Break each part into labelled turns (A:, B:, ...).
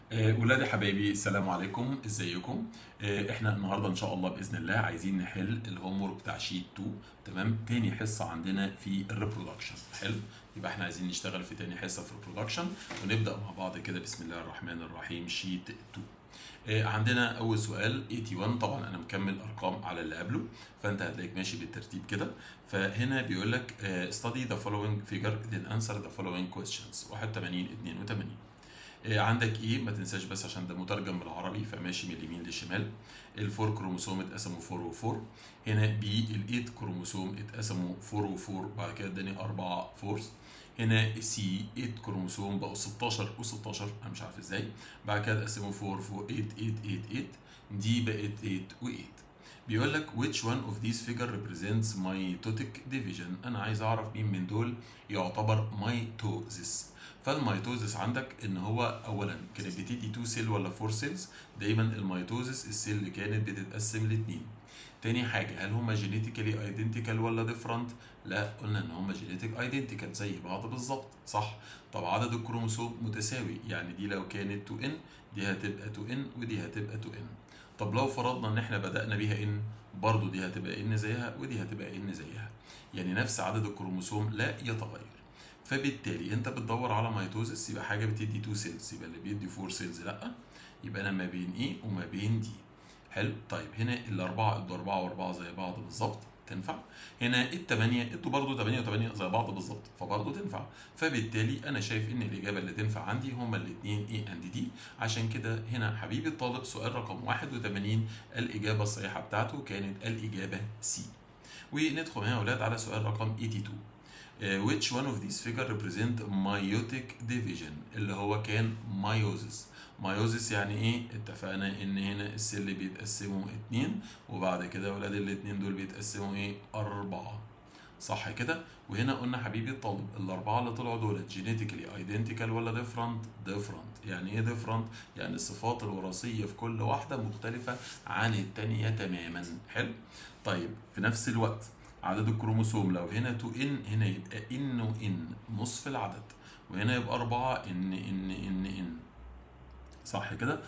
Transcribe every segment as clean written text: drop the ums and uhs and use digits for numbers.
A: ولادي حبايبي السلام عليكم، ازيكم؟ احنا النهارده ان شاء الله باذن الله عايزين نحل الهوم ورك بتاع شيت 2. تمام، تاني حصه عندنا في الريبرودكشن. حلو، يبقى احنا عايزين نشتغل في تاني حصه في الريبرودكشن، ونبدا مع بعض كده. بسم الله الرحمن الرحيم. شيت 2. عندنا اول سؤال 81. طبعا انا مكمل ارقام على اللي قبله، فانت هتلاقيك ماشي بالترتيب كده. فهنا بيقول لك study the following figure then answer the following questions. 81 82. عندك ايه؟ ما تنساش بس عشان ده مترجم بالعربي فماشي من اليمين للشمال. الفور كروموسوم اتقسموا 4 و4. هنا بي الايت كروموسوم اتقسموا 4 و4، بعد كده اداني 4 فورس. هنا سي 8 كروموسوم بقوا 16 و16، انا مش عارف ازاي. بعد كده اتقسموا 4 4 8 8 8 8. دي بقت 8 و8. بيقول لك which one of these figure represents mitotic division. انا عايز اعرف مين من دول يعتبر ميتوزيس. فالميتوزيس عندك ان هو اولا كانت بتدي 2 سيل ولا 4 سيلز. دايما الميتوزيس السيل اللي كانت بتتقسم لاثنين. تاني حاجه، هل هما جينيتيكالي ايدنتيكال ولا ديفرنت؟ لا، قلنا ان هما جينيتيك ايدنتيكال زي بعض بالظبط، صح. طب عدد الكروموسوم متساوي، يعني دي لو كانت 2 ان دي هتبقى 2 ان ودي هتبقى 2 ان. طب لو فرضنا ان احنا بدأنا بيها ان، برضو دي هتبقى ان زيها ودي هتبقى ان زيها، يعني نفس عدد الكروموسوم لا يتغير. فبالتالي انت بتدور على ميتوزس، يبقى حاجه بتدي 2 سيلز، يبقى اللي بيدي 4 سيلز لا، يبقى انا ما بين ايه وما بين دي. حلو. طيب هنا الاربعه ادوا 4 و4 زي بعض بالظبط، تنفع. هنا الثمانيه ادوا برضه 8 و8 زي بعض بالظبط، فبرضه تنفع. فبالتالي انا شايف ان الاجابه اللي تنفع عندي هما الاثنين اي اند دي. عشان كده هنا حبيبي الطالب سؤال رقم 81 الاجابه الصحيحه بتاعته كانت الاجابه سي. وندخل هنا يا اولاد على سؤال رقم 82. which one of these figure represent meiotic division، اللي هو كان meiosis. meiosis يعني ايه؟ اتفقنا ان هنا السل بيتقسموا اتنين، وبعد كده اولاد الاتنين دول بيتقسموا ايه؟ 4، صح كده. وهنا قلنا حبيبي الطالب الاربعه اللي طلعوا دول جينيتيكالي ايدنتيكال ولا ديفرنت؟ ديفرنت. يعني ايه ديفرنت؟ يعني الصفات الوراثيه في كل واحده مختلفه عن التانيه تماما. حلو. طيب في نفس الوقت عدد الكروموسوم لو هنا 2 ان هنا يبقى ان وان نصف العدد، وهنا يبقى 4 ان صح كده.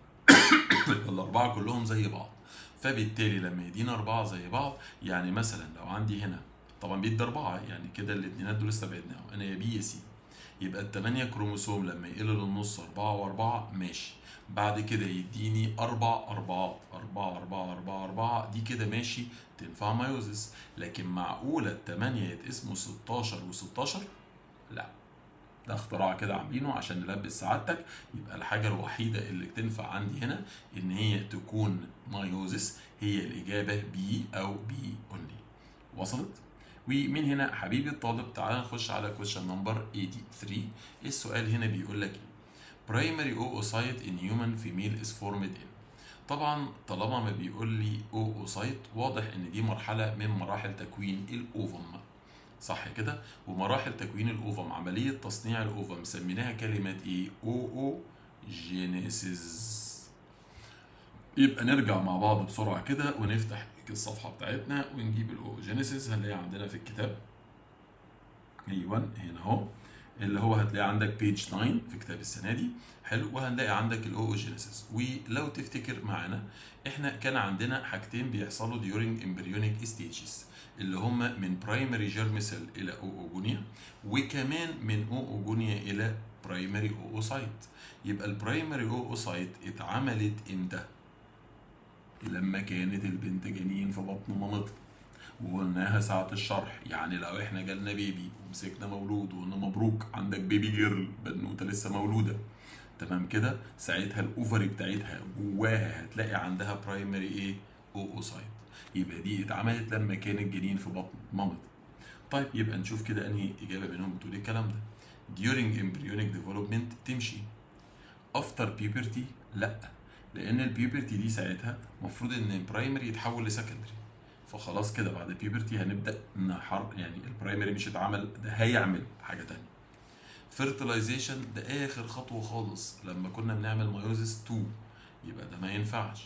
A: الاربعه كلهم زي بعض، فبالتالي لما يدينا اربعه زي بعض، يعني مثلا لو عندي هنا طبعا بيدي اربعه، يعني كده الاثنينات دول استبعدناهم، انا يا بي يا سي. يبقى الثمانية كروموسوم لما يقل للنص 4 و4 ماشي. بعد كده يديني 4 أربعات، 4 4 4 4 دي كده ماشي، تنفع مايوزس. لكن معقولة الثمانية يتقسموا 16 و16؟ لا، ده اختراع كده عاملينه عشان نلبس سعادتك. يبقى الحاجة الوحيدة اللي تنفع عندي هنا إن هي تكون مايوزس، هي الإجابة بي أو بي أونلي. وصلت؟ ومن هنا حبيبي الطالب تعال نخش على question number 83. السؤال هنا بيقول لك ايه؟ primary oocyte in human female is formed in. طبعا طالما ما بيقول لي oocyte واضح ان دي مرحله من مراحل تكوين الاوفم، صح كده. ومراحل تكوين الاوفم عمليه تصنيع الاوفم سميناها كلمه ايه؟ oogenesis. يبقى نرجع مع بعض بسرعه كده ونفتح الصفحه بتاعتنا ونجيب الاوجينيسيس. هنلاقيها عندنا في الكتاب، ايوه هنا اهو، اللي هو هتلاقي عندك بيج 9 في كتاب السنه دي. حلو. وهنلاقي عندك الاوجينيسيس. ولو تفتكر معانا احنا كان عندنا حاجتين بيحصلوا during embryonic stages، اللي هما من برايمري جيرم سيل الى اوجونيا، وكمان من اوجونيا الى برايمري اوسايت. يبقى البرايمري اوسايت اتعملت امتى؟ لما كانت البنت جنين في بطن مامتها، وقلناها ساعة الشرح. يعني لو احنا جالنا بيبي ومسكنا مولود وقلنا مبروك عندك بيبي جيرل، بنوتة لسه مولودة، تمام كده، ساعتها الاوفري بتاعتها جواها هتلاقي عندها برايمري ايه؟ اوسايت. يبقى دي اتعملت لما كان الجنين في بطن مامتها. طيب يبقى نشوف كده انهي اجابه منهم بتقول الكلام ده. during embryonic development تمشي. after puberty لا، لان البيوبرتي دي ساعتها المفروض ان البرايمري يتحول لسكندري، فخلاص كده بعد البيوبرتي هنبدا يعني البرايمري مش هيتعمل، ده هيعمل حاجه تانية. فيرتلايزيشن ده اخر خطوه خالص لما كنا بنعمل مايوزيس 2، يبقى ده ما ينفعش.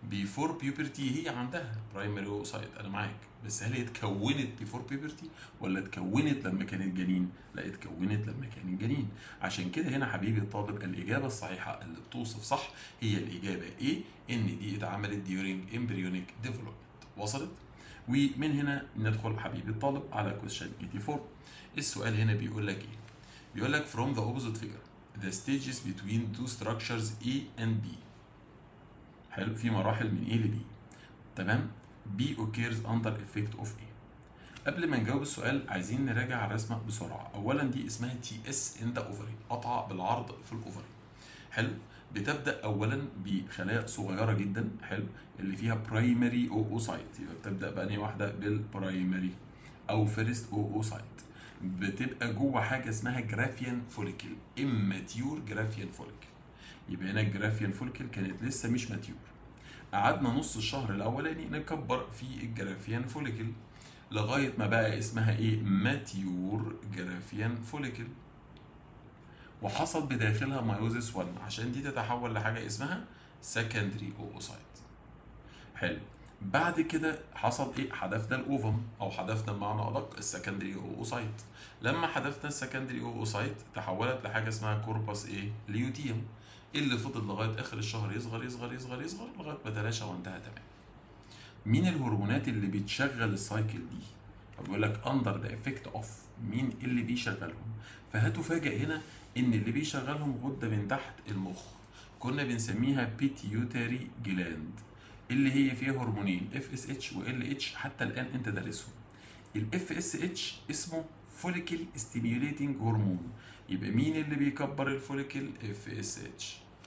A: بيفور بيوبرتي هي عندها برايمري اوسايت، انا معاك، بس هل هي اتكونت بيفور بيوبرتي ولا اتكونت لما كانت جنين؟ لا، اتكونت لما كانت جنين. عشان كده هنا حبيبي الطالب الاجابه الصحيحه اللي بتوصف صح هي الاجابه ايه، ان دي اتعملت during embryonic development. وصلت؟ ومن هنا ندخل حبيبي الطالب على question 84. السؤال هنا بيقول لك ايه؟ بيقول لك from the opposite figure the stages between two structures A and B. حلو، في مراحل من A ل B. تمام؟ B occurs under effect of A. قبل ما نجاوب السؤال عايزين نراجع الرسمه بسرعه. اولا دي اسمها TS in the ovary، قطعه بالعرض في الاوفري. حلو، بتبدا اولا بخلايا صغيره جدا، حلو، اللي فيها برايمري اوسايت. يبقى بتبدا بأنهي واحده؟ بالبرايمري او فيرست اوسايت. بتبقى جوه حاجه اسمها جرافيان فوليكل، اماتيور جرافيان فوليكل. يبقى هنا الجرافيان فوليكل كانت لسه مش ماتيور. قعدنا نص الشهر الاولاني نكبر في الجرافيان فوليكل لغايه ما بقى اسمها ايه؟ ماتيور جرافيان فوليكل. وحصل بداخلها مايوزيس 1 عشان دي تتحول لحاجه اسمها سكندري اوسايت. حلو، بعد كده حصل ايه؟ حذفنا الاوفم، او حذفنا بمعنى ادق السكندري اوسايت. لما حذفنا السكندري اوسايت تحولت لحاجه اسمها كوربس ايه؟ ليوتيوم، اللي فضل لغايه اخر الشهر يصغر يصغر يصغر يصغر لغايه ما تلاشى وانتهى تمام. مين الهرمونات اللي بتشغل السايكل دي؟ بيقول لك اندر ذا افكت اوف، مين اللي بيشغلهم؟ فهتفاجئ هنا ان اللي بيشغلهم غده من تحت المخ، كنا بنسميها بيتيوتري جلاند، اللي هي فيها هرمونين FSH و LH، حتى الان انت دارسهم. ال FSH اسمه فوليكل ستيميوليتنج هرمون. يبقى مين اللي بيكبر الفوليكل؟ FSH.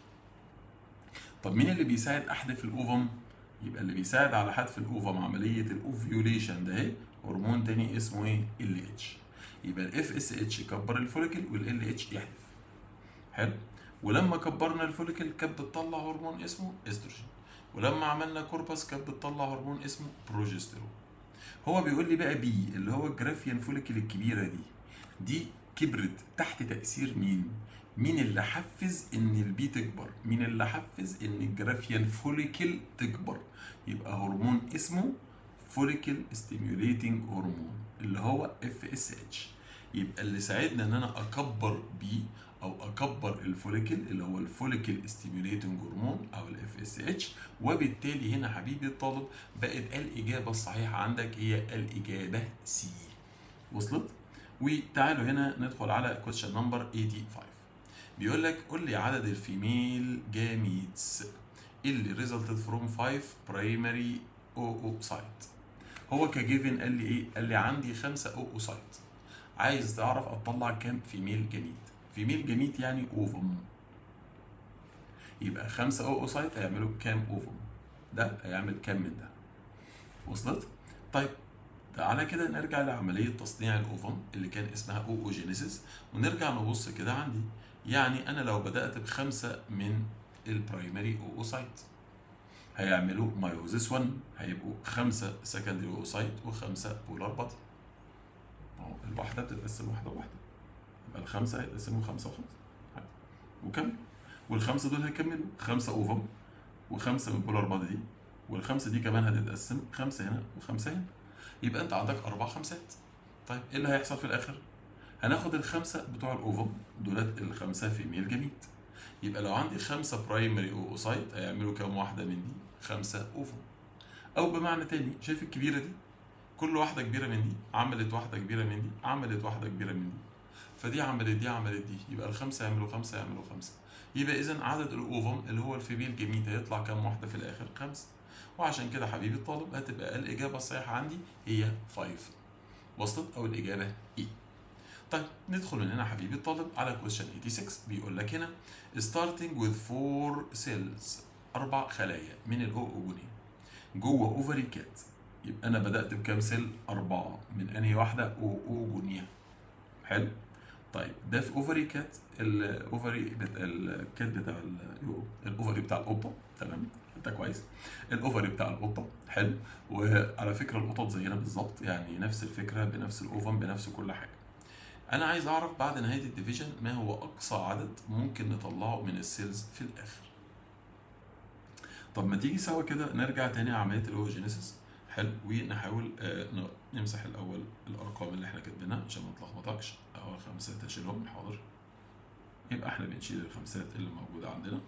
A: طب مين اللي بيساعد احدث الاوفم؟ يبقى اللي بيساعد على حذف الاوفم عمليه الاوفيوليشن ده اهي هرمون تاني اسمه ايه؟ LH. يبقى ال FSH يكبر الفوليكل وال LH يحذف. حلو، ولما كبرنا الفوليكل كانت بتطلع هرمون اسمه استروجين، ولما عملنا كوربس كانت بتطلع هرمون اسمه بروجستيرون. هو بيقول لي بقى بي اللي هو الجرافيان فوليكل الكبيره دي كبرت تحت تاثير مين؟ مين اللي حفز ان البي تكبر؟ مين اللي حفز ان الجرافيان فوليكل تكبر؟ يبقى هرمون اسمه فوليكل ستيميوليتنج هرمون اللي هو FSH. يبقى اللي ساعدنا ان انا اكبر بي او اكبر الفوليكل اللي هو الفوليكل ستيميوليتنج هرمون او ال FSH. وبالتالي هنا حبيبي الطالب بقت الاجابه الصحيحه عندك هي الاجابه سي. وصلت؟ وتعالوا هنا ندخل على question number 85. بيقول لك قول لي عدد الفيميل جاميتس اللي resulted from 5 primary oocyte. هو كجيفن قال لي ايه؟ قال لي عندي 5 اوسايت، عايز تعرف اطلع كام فيميل جميت. فيميل جميت يعني اوفم، يبقى 5 اوسايت هيعملوا كام اوفم؟ ده هيعمل كام من ده؟ وصلت؟ طيب تعالى كده نرجع لعمليه تصنيع الاوفم اللي كان اسمها اوجينيسيس، ونرجع نبص كده عندي. يعني انا لو بدات بخمسه من البرايمري اوسايت هيعملوا مايوزيس 1، هيبقوا 5 سكندري اوسايت و5 بولار بادي. اهو الواحده بتتقسم واحده واحده، يبقى الخمسه هيتقسموا 5 و5 وكمل، والخمسه دول هيكملوا 5 اوفم و5 من البولار بادي دي، والخمسه دي كمان هتتقسم 5 هنا و5 هنا، يبقى انت عندك 4 خمسات. طيب ايه اللي هيحصل في الاخر؟ هناخد الخمسه بتوع الاوفم دولت الخمسه فيميل جميت، يبقى لو عندي 5 برايمري اوسايت هيعملوا كام واحده من دي؟ 5 اوفم. او بمعنى تاني، شايف الكبيره دي؟ كل واحده كبيره من دي عملت واحده كبيره من دي عملت واحده كبيره من دي، فدي عملت دي عملت دي، يبقى الخمسه يعملوا 5 يعملوا 5. يبقى اذا عدد الاوفم اللي هو الفيميل جميت هيطلع كام واحده في الاخر؟ 5. وعشان كده حبيبي الطالب هتبقى الاجابه الصحيحه عندي هي 5. وصلت؟ او الاجابه اي. طيب ندخل من هنا حبيبي الطالب على question 86. بيقول لك هنا starting with 4 cells، 4 خلايا من الاوجونين جوه اوفري كات. يبقى انا بدات بكام سيل؟ 4 من انهي واحده؟ اوجونيا. حلو. طيب ده في اوفري كات، الاوفري الكات بتاع الاوفري بتاع القطه. تمام، انت كويس. الاوفري بتاع القطه. حلو. وعلى فكره القطط زينا بالظبط، يعني نفس الفكره بنفس الاوفم بنفس كل حاجه. انا عايز اعرف بعد نهايه الديفيجن ما هو اقصى عدد ممكن نطلعه من السيلز في الاخر. طب ما تيجي سوا كده نرجع تاني عمليه الاوجينيسيس. حلو، ونحاول نمسح الاول الارقام اللي احنا كاتبينها عشان ما تلخبطكش. اول خمسات هشيلهم، حاضر. يبقى احنا بنشيل الخمسات اللي موجوده عندنا،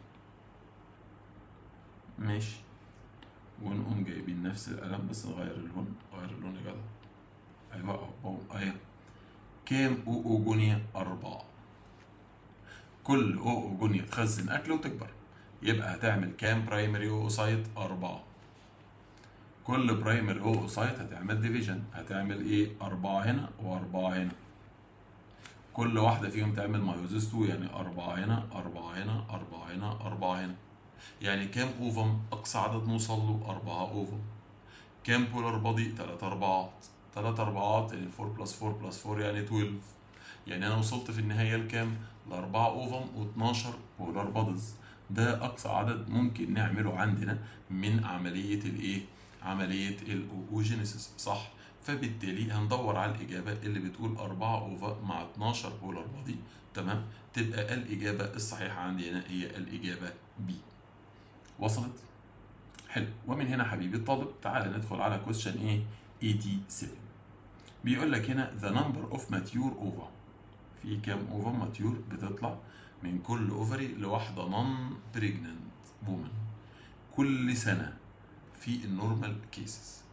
A: ماشي. ونقوم جايبين نفس القلم بس نغير اللون، غير اللون يا جدع. ايوه اهو، ايوه. كام اوجونيا؟ 4. كل اوجونيا تخزن اكل وتكبر، يبقى هتعمل كام برايمري اوسايت؟ 4. كل برايمري اوسايت هتعمل ديفيجن، هتعمل ايه؟ 4 هنا و4 هنا. كل واحدة فيهم تعمل مايوزيس 2، يعني 4 هنا 4 هنا 4 هنا 4 هنا. يعني كام اوفم؟ اقصى عدد نوصل له 4 اوفم. كام بولار بودي؟ 3 ارباعات. 3 ارباعات يعني 4 بلس 4 بلس 4 يعني 12. يعني انا وصلت في النهايه لكام؟ ل4 اوفم و12 بولار بوديز. ده اقصى عدد ممكن نعمله عندنا من عمليه الايه؟ عمليه الاوجينيسيس، صح؟ فبالتالي هندور على الاجابه اللي بتقول 4 اوفا مع 12 بولار بودي، تمام؟ تبقى الاجابه الصحيحه عندي هنا هي الاجابه بي. وصلت؟ حلو. ومن هنا حبيبي الطالب تعال ندخل على question ايه؟ 87. بيقول لك هنا the number of mature ova. في كام اوفا ماتيور بتطلع من كل اوفري لواحدة non pregnant woman كل سنة في النورمال كيسز.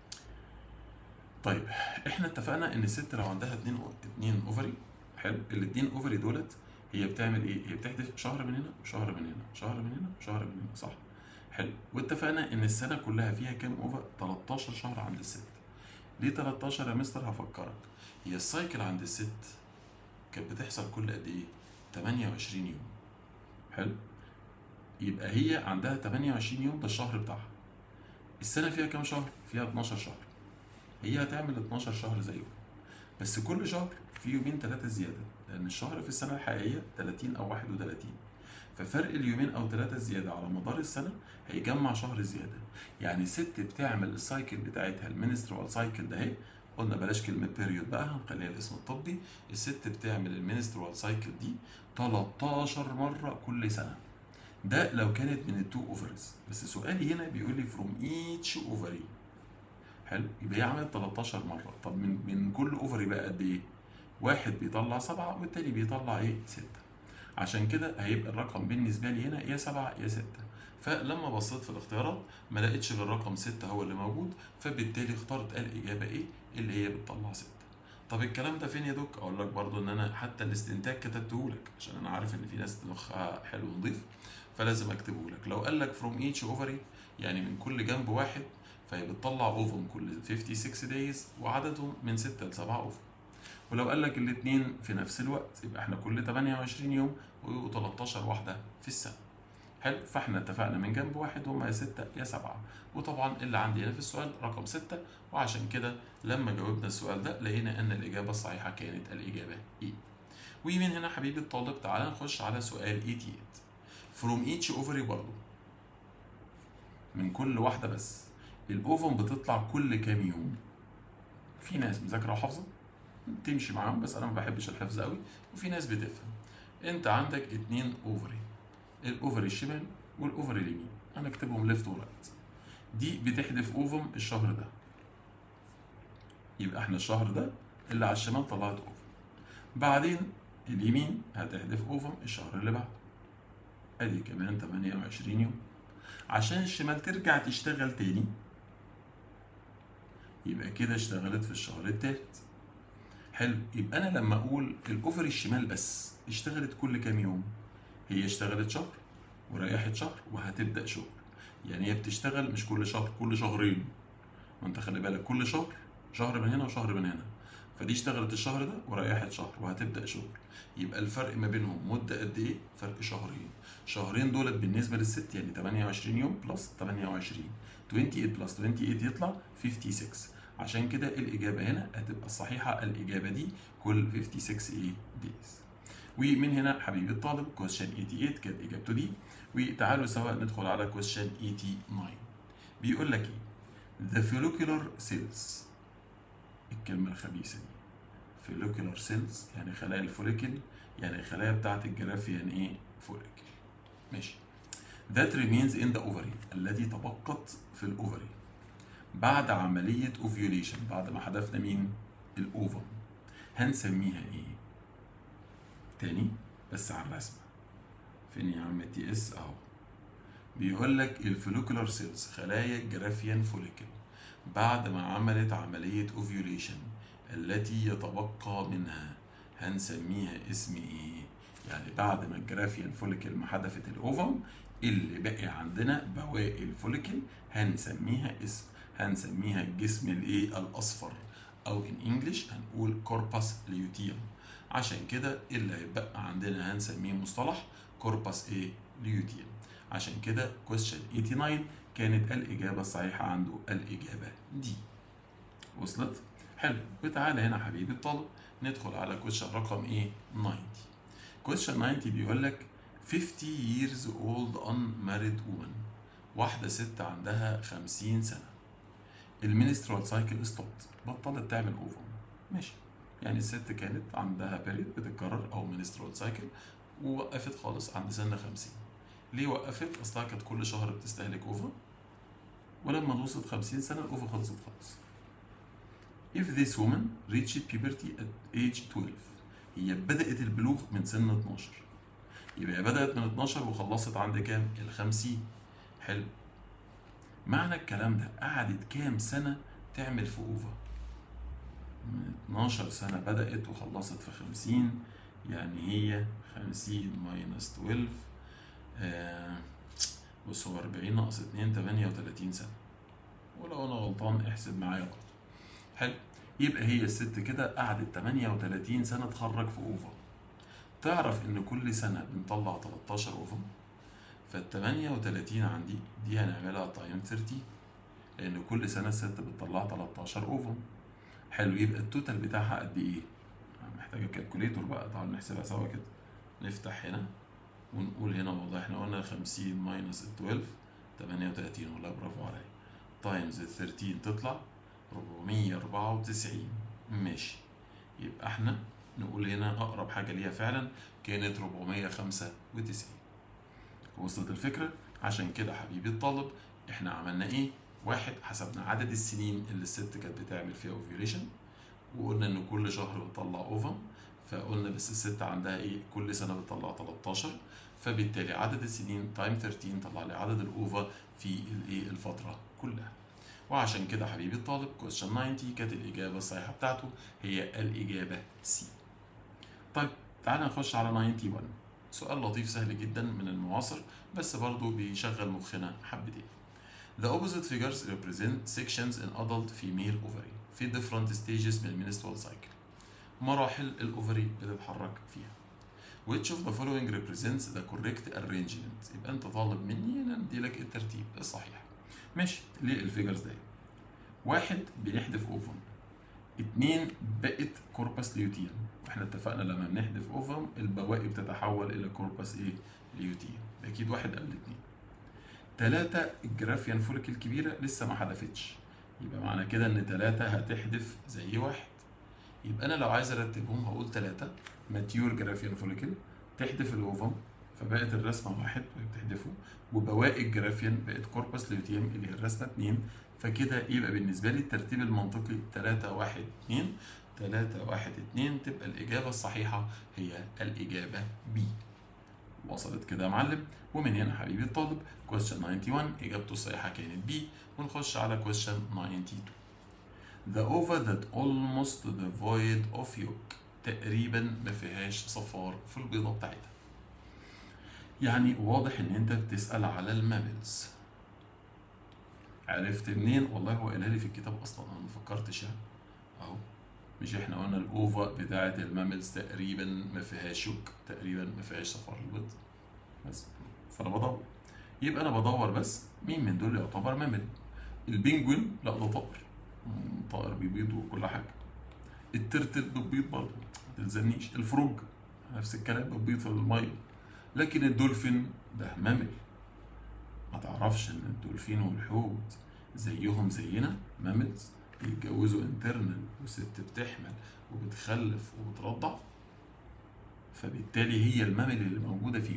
A: طيب احنا اتفقنا ان الست لو عندها اتنين اوفري، حلو، الاتنين اوفري دولت هي بتعمل ايه؟ هي بتحدث شهر من هنا وشهر من هنا وشهر من هنا وشهر من هنا، صح؟ حلو. واتفقنا ان السنه كلها فيها كام اوفر؟ 13 شهر عند الست. ليه 13 يا مستر؟ هفكرك. هي السايكل عند الست كانت بتحصل كل قد ايه؟ 28 يوم. حلو. يبقى هي عندها 28 يوم، ده الشهر بتاعها. السنه فيها كام شهر؟ فيها 12 شهر. هي هتعمل 12 شهر زيهم، بس كل شهر في يومين 3 زياده، لان الشهر في السنه الحقيقيه 30 او 31. ففرق اليومين او 3 زياده على مدار السنه هيجمع شهر زياده. يعني الست بتعمل السايكل بتاعتها المينسترال سايكل ده اهي، قلنا بلاش كلمه بيريود بقى، هنخليها الاسم الطبي. الست بتعمل المينسترال سايكل دي 13 مره كل سنه. ده لو كانت من التو اوفرز. بس سؤالي هنا بيقول لي فروم ايتش اوفري. حلو، يبقى هي عملت 13 مره. طب من كل اوفري بقى قد ايه؟ واحد بيطلع 7 والتاني بيطلع ايه؟ 6. عشان كده هيبقى الرقم بالنسبه لي هنا يا 7 يا 6. فلما بصيت في الاختيارات ما لقيتش غير رقم 6 هو اللي موجود، فبالتالي اخترت الاجابه ايه؟ اللي هي بتطلع 6. طب الكلام ده فين يا دوك؟ اقول لك برضو ان انا حتى الاستنتاج كتبته لك عشان انا عارف ان في ناس مخها حلو ونضيف، فلازم اكتبه لك. لو قال لك فروم ايتش اوفري يعني من كل جنب واحد، فهي بتطلع اوفم كل 56 دايز وعددهم من 6 ل 7 اوفم. ولو قال لك الاثنين في نفس الوقت يبقى احنا كل 28 يوم و13 واحده في السنه. حلو، فاحنا اتفقنا من جنب واحد هما يا 6 يا 7. وطبعا اللي عندي هنا في السؤال رقم 6، وعشان كده لما جاوبنا السؤال ده لقينا ان الاجابه الصحيحه كانت الاجابه اي. ومن هنا حبيبي الطالب تعالى نخش على سؤال 88. فروم ايتش اوفري برضو من كل واحده بس الاوفم بتطلع كل كام يوم؟ في ناس مذاكره وحافظه تمشي معاهم، بس انا ما بحبش الحفظ قوي، وفي ناس بتفهم. انت عندك 2 اوفري، الاوفري الشمال والاوفري اليمين، انا اكتبهم ليفت ورايت. دي بتحدف اوفم الشهر ده، يبقى احنا الشهر ده اللي على الشمال طلعت اوفم. بعدين اليمين هتحدف اوفم الشهر اللي بعده، ادي كمان 28 يوم. عشان الشمال ترجع تشتغل تاني يبقى كده اشتغلت في الشهر التالت. حلو، يبقى انا لما اقول الاوفر الشمال بس اشتغلت كل كام يوم؟ هي اشتغلت شهر وريحت شهر وهتبدا شغل. يعني هي بتشتغل مش كل شهر، كل شهرين. ما انت خلي بالك كل شهر شهر من هنا وشهر من هنا، فدي اشتغلت الشهر ده وريحت شهر وهتبدا شغل. يبقى الفرق ما بينهم مده قد ايه؟ فرق شهرين. شهرين دولت بالنسبه للست يعني 28 يوم بلس 28، 28 بلس 28 يطلع 56. عشان كده الاجابه هنا هتبقى الصحيحه الاجابه دي كل 56 ايه دايز. ومن هنا حبيبي الطالب question 88 كانت اجابته دي. وتعالوا سوا ندخل على question 89. بيقول لك ايه؟ the follicular cells، الكلمه الخبيثه دي follicular cells يعني خلايا الفوليكل، يعني الخلايا بتاعت الجراف، يعني ايه فوليكل؟ ماشي. that remains in the ovary التي تبقت في الأوفري بعد عملية ovulation، بعد ما حذفنا مين؟ الأوفم، هنسميها إيه؟ تاني بس على الرسمة. فين يا عم التي اس أهو. بيقول لك الفوليكولار سيلز، خلايا الجرافيان فوليكل، بعد ما عملت عملية ovulation التي يتبقى منها هنسميها اسم ايه؟ يعني بعد ما الجرافيان فوليكل ما حدفت الاوفم، اللي باقي عندنا بواقي الفوليكل هنسميها اسم، هنسميها الجسم الايه؟ الاصفر، او ان انجلش هنقول كوربس ليوتيوم. عشان كده اللي هيبقى عندنا هنسميه مصطلح كوربس ايه؟ ليوتيوم. عشان كده question 89 كانت الإجابة الصحيحة عنده الإجابة دي. وصلت؟ حلو. وتعالى هنا حبيبي الطالب ندخل على question رقم ايه؟ 90. question 90 بيقول لك 50 years old unmarried woman، واحدة ست عندها 50 سنة، المينسترال سايكل ستوبت، بطلت تعمل اوفم. ماشي، يعني الست كانت عندها بيريد بتتكرر او منسترول سايكل ووقفت خالص عند سن 50. ليه وقفت؟ اصلها كانت كل شهر بتستهلك اوفا، ولما وصلت 50 سنه الاوفا خلصت خالص. If this woman reached puberty at age 12، هي بدأت البلوغ من سن 12، يبقى هي بدأت من 12 وخلصت عند كام؟ ال 50. حلو. معنى الكلام ده قعدت كام سنة تعمل في اوفا؟ من 12 سنة بدأت وخلصت في 50، يعني هي 50 ماينس 12 بص هو 40 ناقص 2 38 سنة، ولو أنا غلطان احسب معايا برضه. حلو. يبقى هي الست كده قعدت 38 سنة تخرج في اوفا. تعرف إن كل سنة بنطلع 13 اوفا، فال 38 عندي دي هنعملها تايم 30، لأن كل سنة الست بتطلع 13 اوفا. حلو. يبقى التوتال بتاعها قد ايه؟ محتاجه كالكوليتور بقى، تعالوا نحسبها سوا كده. نفتح هنا ونقول هنا والله احنا قلنا 50 ماينس 12 38، والله برافو عليا، تايمز 13 تطلع 494. ماشي، يبقى احنا نقول هنا اقرب حاجه ليها فعلا كانت 495. وصلت الفكره؟ عشان كده حبيبي الطالب احنا عملنا ايه؟ واحد، حسبنا عدد السنين اللي الست كانت بتعمل فيها اوفيوليشن، وقلنا ان كل شهر بتطلع اوفم، فقلنا بس الست عندها ايه؟ كل سنه بتطلع 13، فبالتالي عدد السنين تايم 13 طلع لي عدد الاوفا في الايه؟ الفتره كلها. وعشان كده حبيبي الطالب question 90 كانت الاجابه الصحيحه بتاعته هي الاجابه سي. طيب تعالى نخش على 91. سؤال لطيف سهل جدا من المعاصر، بس برضه بيشغل مخنا حبتين. The opposite figures represent sections in adult female ovary في different stages من المينسترال سايكل، مراحل الاوفري بتتحرك فيها. Which of the following represents the correct arrangement؟ يبقى انت طالب مني انا ادي لك الترتيب الصحيح. ماشي، ليه الفيجرز دي؟ واحد، بنحذف اوفم. اتنين، بقت كوربس ليوتيوم، واحنا اتفقنا لما بنحذف اوفم البواقي بتتحول الى كوربس ايه؟ ليوتيوم، اكيد واحد قبل اتنين. تلاتة، الجرافيان فوليكل الكبيرة لسه ما حدفتش، يبقى معنى كده ان تلاتة هتحدف زي واحد. يبقى انا لو عايز ارتبهم هقول تلاتة ماتيور جرافيان فوليكل تحدف الاوفم، فبقت الرسمة واحد وهي بتحدفه، وبواقي الجرافيان بقت كوربس ليوتيوم اللي هي الرسمة 2. فكده يبقى بالنسبة لي الترتيب المنطقي 3 1 2 3 1 2، تبقى الإجابة الصحيحة هي الإجابة B. وصلت كده يا معلم؟ ومن هنا حبيبي الطالب question 91 إجابته الصحيحة كانت B. ونخش على question 92. The ova that almost devoid of yolk، تقريبا ما فيهاش صفار في البيضة بتاعتها. يعني واضح ان انت بتسأل على الماملز. عرفت منين؟ والله هو قالها لي في الكتاب اصلا، انا ما فكرتش يعني. اهو، مش احنا قلنا الاوفا بتاعت الماملز تقريبا ما فيهاش يوك، تقريبا ما فيهاش صفار البيض بس. فانا بدور، يبقى انا بدور بس مين من دول يعتبر مامل. البنجوين لا ده طائر، طائر بيبيض وكل حاجه. الترتل بتبيض برضه ما تلزمنيش. الفروج نفس الكلام بتبيض في الميه. لكن الدولفين ده مامل. ما تعرفش ان الدولفين والحوت زيهم زينا ماملز، بيتجوزوا انترنال وست بتحمل وبتخلف وبترضع، فبالتالي هي المامل اللي موجوده فيهم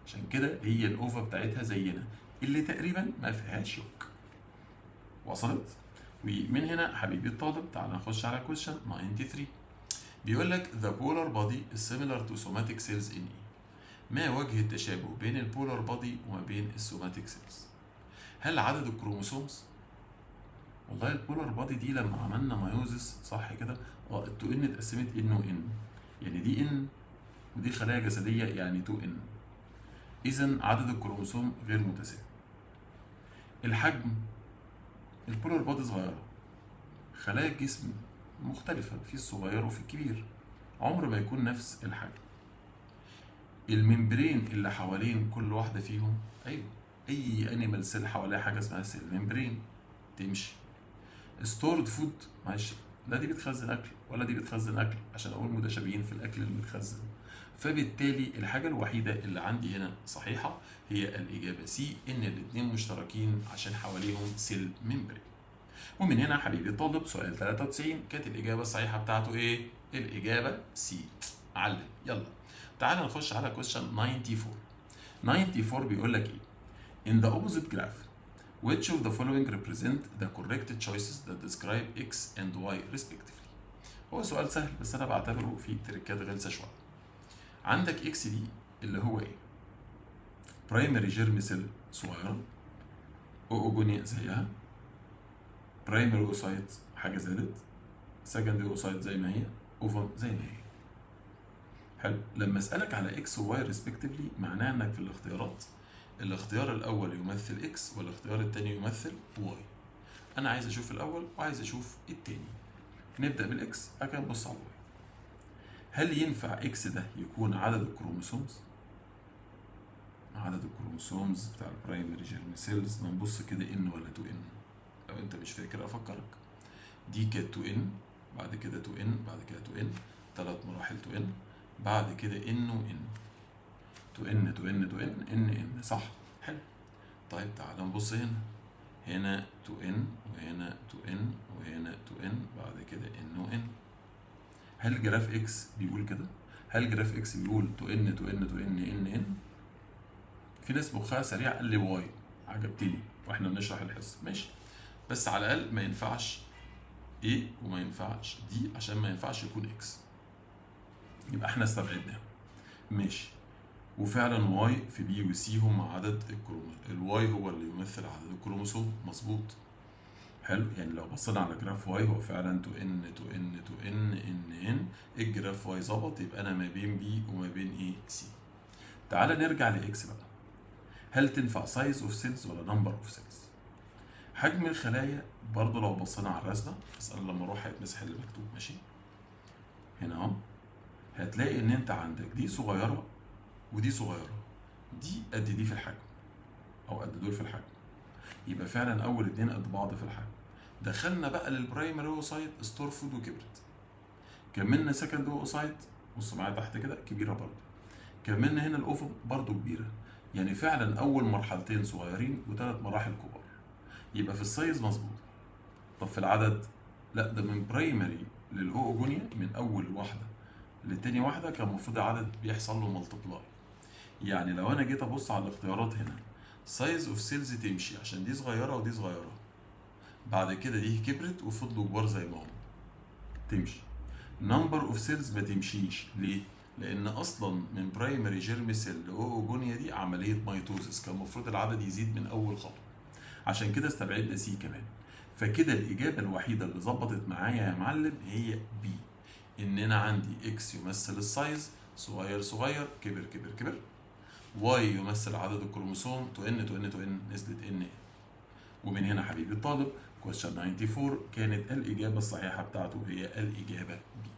A: عشان كده هي الاوفا بتاعتها زينا اللي تقريبا ما فيهاش يوك. وصلت؟ ومن هنا حبيبي الطالب تعال نخش على question 93. بيقول لك the polar body is similar to somatic cells in E. ما وجه التشابه بين البولار بادي وما بين السوماتيك سيلز؟ هل عدد الكروموسومز؟ والله البولار بادي دي لما عملنا مايوزس صح كده؟ التو ان اتقسمت ان وان، يعني دي ان ودي خلايا جسديه يعني 2 ان. اذا عدد الكروموسوم غير متساوي. الحجم، البولار بادي صغيره، خلايا الجسم مختلفه، في الصغير وفي الكبير، عمر ما يكون نفس الحجم. الممبرين اللي حوالين كل واحده فيهم، ايوه اي انيمال سيل حواليها حاجه اسمها سيل ممبرين تمشي. ستورد فود، معلش لا دي بتخزن اكل ولا دي بتخزن اكل عشان اقول متشابهين في الاكل اللي بتخزن. فبالتالي الحاجه الوحيده اللي عندي هنا صحيحه هي الاجابه سي، ان الاثنين مشتركين عشان حواليهم سيل ممبرين. ومن هنا حبيبي الطالب سؤال 93 كانت الاجابه الصحيحه بتاعته ايه؟ الاجابه سي. علم. يلا تعال نخش على question 94. 94 بيقول لك ايه؟ In the opposite graph, which of the following represent the correct choices that describe x and y respectively؟ هو سؤال سهل بس انا بعتبره فيه تريكات غلسه شويه. عندك اكس دي اللي هو ايه؟ برايمري جيرم سيل صغيره، اوجونيا زيها، برايمري اوسايت حاجه زادت، سكندري اوسايت زي ما هي، اوفم زي ما هي. حلو، لما اسالك على اكس وواي ريسبكتيفلي معناها انك في الاختيارات الاختيار الاول يمثل اكس والاختيار الثاني يمثل واي. انا عايز اشوف الاول وعايز اشوف الثاني. نبدا بالاكس بعد كده نبص على الواي. هل ينفع اكس ده يكون عدد الكروموسومز؟ عدد الكروموسومز بتاع البرايمري جيرم سيلز نبص كده ان ولا 2 ان؟ لو انت مش فاكر افكرك، دي كانت 2 ان، بعد كده 2 ان، بعد كده 2 ان، 3 مراحل 2 ان، بعد كده ان وان، 2 ان 2 ان 2 ان ان صح. حلو. طيب تعالى نبص هنا، هنا 2 ان وهنا 2 ان وهنا 2 ان، بعد كده ان وان. هل جراف اكس بيقول كده؟ هل جراف اكس بيقول 2 ان 2 ان 2 ان ان ان؟ في ناس مخها سريع قال لي واي، عجبتني واحنا بنشرح الحصه ماشي، بس على الاقل ما ينفعش ايه وما ينفعش دي عشان ما ينفعش يكون اكس، يبقى احنا استبعدناها ماشي. وفعلا واي في بي وسي هم عدد الكروموسوم، الواي هو اللي يمثل عدد الكروموسوم مظبوط. حلو، يعني لو بصينا على جراف واي هو فعلا 2 ان 2 ان 2 ان ان ان، الجراف واي ظبط، يبقى انا ما بين بي وما بين ايه سي. تعالى نرجع لاكس بقى. هل تنفع سايز اوف سيلز ولا نمبر اوف سيلز؟ حجم الخلايا برضه لو بصينا على الرسمه، بس انا لما اروح هيتمسح اللي مكتوب ماشي. هنا اهو هتلاقي ان انت عندك دي صغيره ودي صغيره، دي قد دي في الحجم او قد دول في الحجم، يبقى فعلا اول اتنين قد بعض في الحجم. دخلنا بقى للبرايمري اوسايت ستور فود وكبرت، كملنا سكند اوسايت بص معايا تحت كده كبيره برضه، كملنا هنا الاوفم برضه كبيره، يعني فعلا اول مرحلتين صغيرين وثلاث مراحل كبار، يبقى في السايز مظبوط. طب في العدد لا، ده من برايمري للاوجونيا من اول واحده لتاني واحده كان المفروض العدد بيحصل له ملتبلاي. يعني لو انا جيت ابص على الاختيارات هنا، سايز اوف سيلز تمشي عشان دي صغيره ودي صغيره، بعد كده دي كبرت وفضلوا كبار زي ما هم تمشي. نمبر اوف سيلز ما تمشيش ليه؟ لان اصلا من برايمري جيرم سيل لاوجونيا دي عمليه ميتوزس، كان المفروض العدد يزيد من اول خطوه، عشان كده استبعدنا سي كمان. فكده الاجابه الوحيده اللي ظبطت معايا يا معلم هي بي، ان انا عندي اكس يمثل السايز صغير صغير كبر كبر كبر، واي يمثل عدد الكروموسوم 2 ان 2 ان 2 ان نزلت ان. ومن هنا حبيبي الطالب question 94 كانت الاجابه الصحيحه بتاعته هي الاجابه بي.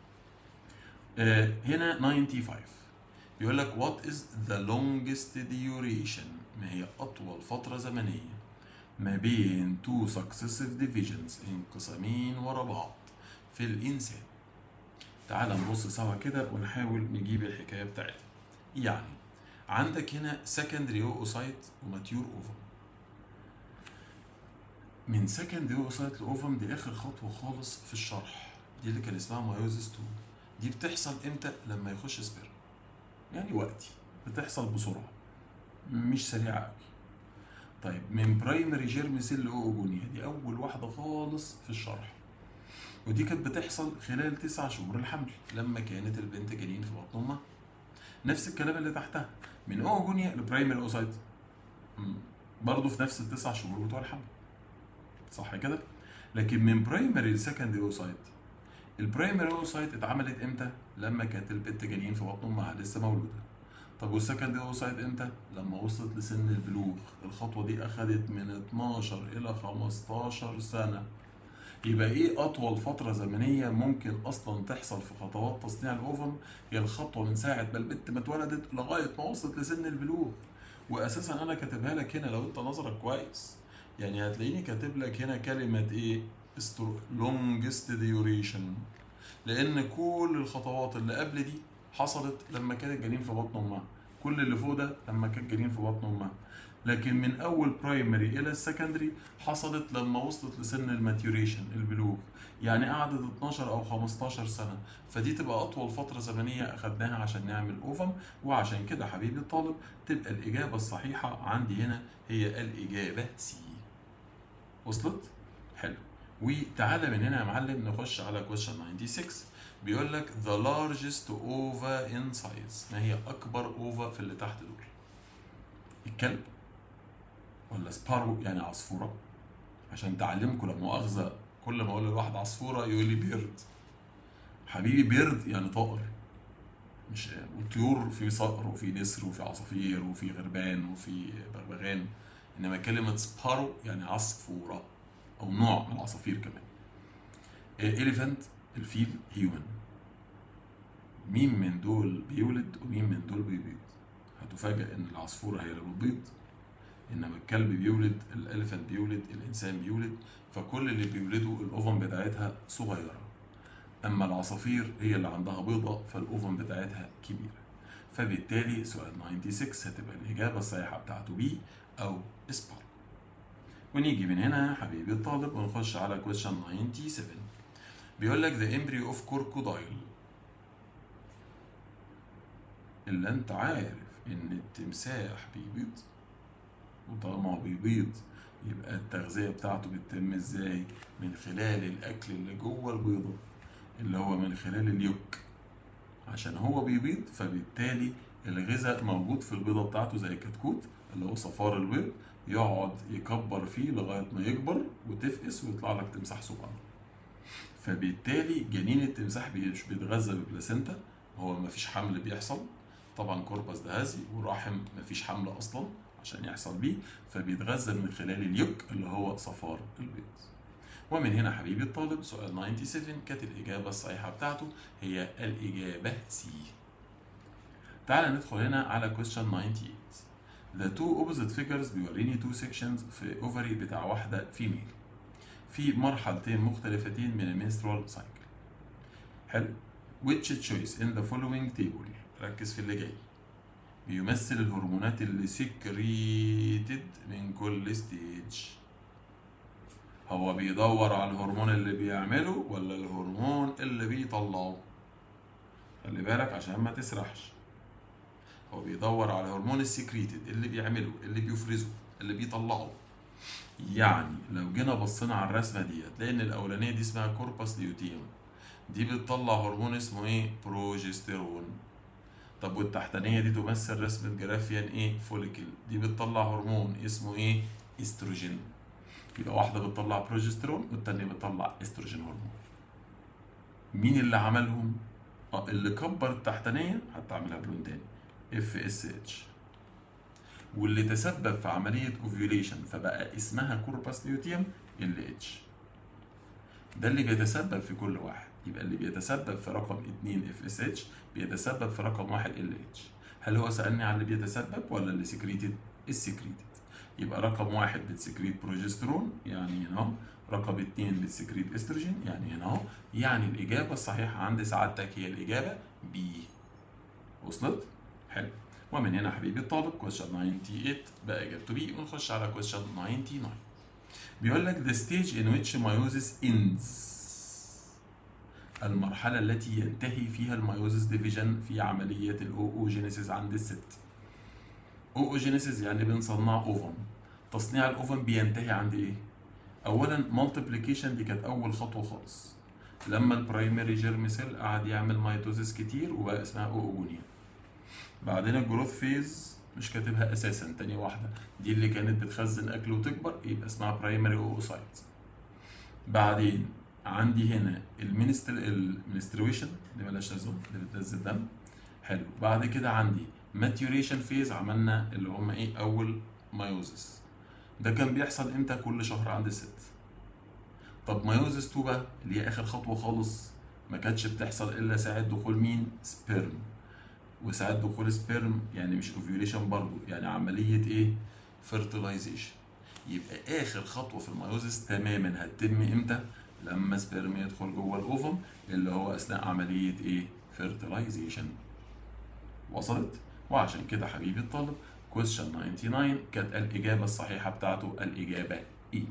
A: هنا 95 بيقول لك what is the longest duration، ما هي اطول فتره زمنيه ما بين two successive divisions انقسامين ورا بعض في الانسان؟ تعال نبص سوا كده ونحاول نجيب الحكايه بتاعتها. يعني عندك هنا secondary oocyte وماتيور اوفم، من secondary oocyte لاوفم دي اخر خطوه خالص في الشرح، دي اللي كان اسمها مايوزيس 2. دي بتحصل امتى؟ لما يخش سبيرم، يعني وقتي بتحصل بسرعه. مش سريعه قوي. طيب من برايمري جيرم سيل لاوجونيا، دي اول واحده خالص في الشرح، ودي كانت بتحصل خلال 9 شهور الحمل لما كانت البنت جنين في بطن امها. نفس الكلام اللي تحتها، من اوجونيا لبرايمري اوسايت، برضه في نفس التسع شهور بتوع الحمل، صح كده؟ لكن من برايمري لسكندري اوسايت، البرايمري اوسايت اتعملت امتى؟ لما كانت البنت جنين في بطن امها لسه مولوده. طب والسكندري اوسايت امتى؟ لما وصلت لسن البلوغ. الخطوه دي اخذت من 12 الى 15 سنه. يبقى ايه اطول فتره زمنيه ممكن اصلا تحصل في خطوات تصنيع الاوفم؟ هي الخطوه من ساعه ما البنت ما اتولدت لغايه ما وصلت لسن البلوغ. واساسا انا كاتبها لك هنا لو انت نظرك كويس، يعني هتلاقيني كاتب لك هنا كلمه ايه؟ longest duration، لان كل الخطوات اللي قبل دي حصلت لما كانت جنين في بطن امها، كل اللي فوق ده لما كانت جنين في بطن امها. لكن من اول برايمري الى السكندري حصلت لما وصلت لسن الماتيوريشن، البلوغ، يعني قعدت 12 او 15 سنه. فدي تبقى اطول فتره زمنيه اخدناها عشان نعمل اوفم. وعشان كده حبيبي الطالب تبقى الاجابه الصحيحه عندي هنا هي الاجابه سي. وصلت؟ حلو. وتعالى من هنا يا معلم نخش على question 96. بيقول لك the largest ova in size، ما هي اكبر اوفا في اللي تحت دول؟ الكلب ولا سبارو يعني عصفوره؟ عشان تعلمكم لا مؤاخذه، كل ما اقول لواحد عصفوره يقول لي بيرد. حبيبي بيرد يعني طائر، مش والطيور في صقر وفي نسر وفي عصافير وفي غربان وفي بغبغان، انما كلمه سبارو يعني عصفوره او نوع من العصافير كمان. إليفانت الفيل، هيومن. مين من دول بيولد ومين من دول بيبيض؟ هتفاجئ ان العصفوره هي اللي بتبيض، انما الكلب بيولد، الاليفانت بيولد، الانسان بيولد. فكل اللي بيولدوا الاوفن بتاعتها صغيره، اما العصافير هي اللي عندها بيضه فالاوفن بتاعتها كبيره. فبالتالي سؤال 96 هتبقى الاجابه الصحيحه بتاعته بي او اسبار. ونيجي من هنا حبيبي الطالب ونخش على question 97. بيقول لك the embryo of crocodile، اللي انت عارف ان التمساح بيبيض، وطالما هو بيبيض يبقى التغذية بتاعته بتتم ازاي؟ من خلال الاكل اللي جوه البيضة، اللي هو من خلال اليوك. عشان هو بيبيض فبالتالي الغذاء موجود في البيضة بتاعته زي الكتكوت اللي هو صفار البيض، يقعد يكبر فيه لغاية ما يكبر وتفقس ويطلع لك تمساح صغير. فبالتالي جنين التمساح مش بيتغذى ببلاسنتا، هو مفيش حمل بيحصل، طبعا كوربس دهازي ورحم مفيش حمل اصلا عشان يحصل بيه، فبيتغذى من خلال اليوك اللي هو صفار البيض. ومن هنا حبيبي الطالب سؤال 97 كانت الإجابة الصحيحة بتاعته هي الإجابة سي. تعال ندخل هنا على question 98. The two opposite figures بيوريني two sections في ovary بتاع واحدة female في مرحلتين مختلفتين من المنسترال سايكل. حلو. which choice in the following table، ركز في اللي جاي، بيمثل الهرمونات اللي سكريتد من كل ستيج؟ هو بيدور على الهرمون اللي بيعمله ولا الهرمون اللي بيطلعه؟ خلي بالك عشان ما تسرحش. هو بيدور على الهرمون السكريتد اللي بيعمله، اللي بيفرزه، اللي بيطلعه. يعني لو جينا بصينا على الرسمه دي هتلاقي ان الاولانيه دي اسمها كوربس ليوتيوم، دي بتطلع هرمون اسمه ايه؟ بروجستيرون. طب والتحتانيه دي تمثل رسمه جرافيان ايه؟ فوليكل، دي بتطلع هرمون اسمه ايه؟ استروجين. يبقى واحده بتطلع بروجستيرون والتانيه بتطلع استروجين هرمون. مين اللي عملهم؟ اللي كبر التحتانيه، حتى اعملها بلون تاني، FSH، واللي تسبب في عمليه اوفيوليشن فبقى اسمها كوربس ليوتيوم LH. ده اللي بيتسبب في كل واحد. يبقى اللي بيتسبب في رقم 2 FSH بيتسبب في رقم 1 LH. هل هو سألني على اللي بيتسبب ولا اللي سكريتد؟ السكريتد. يبقى رقم 1 بتسكريت بروجسترون يعني هنا اهو، رقم 2 بتسكريت استروجين يعني هنا اهو. يعني الإجابة الصحيحة عند سعادتك هي الإجابة B. وصلت؟ حلو. ومن هنا حبيبي الطالب question 98 بقى إجابته B. ونخش على question 99. بيقول لك the stage in which meiosis ends، المرحلة التي ينتهي فيها الميوزيس ديفيجن في عملية الأوجينيسيس عند الست. اوجينيسيس يعني بنصنع اوفم. تصنيع الاوفم بينتهي عند ايه؟ اولا مالتيبليكيشن، دي كانت اول خطوه خالص، لما البرايمري جيرم سيل قعد يعمل ميتوزيس كتير وبقى اسمها اوجونيا. بعدين الجروث فيز مش كاتبها اساسا، تاني واحده دي اللي كانت بتخزن اكل وتكبر، يبقى اسمها برايمري اوسايت. بعدين عندي هنا المنسترويشن اللي مالهاش لازمه، اللي بتنزل دم. حلو. بعد كده عندي ماتيوريشن فيز، عملنا اللي هم ايه؟ اول مايوزس. ده كان بيحصل امتى؟ كل شهر عند الست. طب مايوزس 2 بقى اللي هي اخر خطوه خالص، ما كانتش بتحصل الا ساعه دخول مين؟ سبيرم. وساعات دخول سبيرم يعني مش اوفيوليشن برضو، يعني عمليه ايه؟ فيرتلايزيشن. يبقى اخر خطوه في الميوزس تماما هتتم امتى؟ لما سبيرم يدخل جوه الاوفم، اللي هو اثناء عمليه ايه؟ فيرتلايزيشن. وصلت؟ وعشان كده حبيبي الطالب question 99 كانت الاجابه الصحيحه بتاعته الاجابه ايه.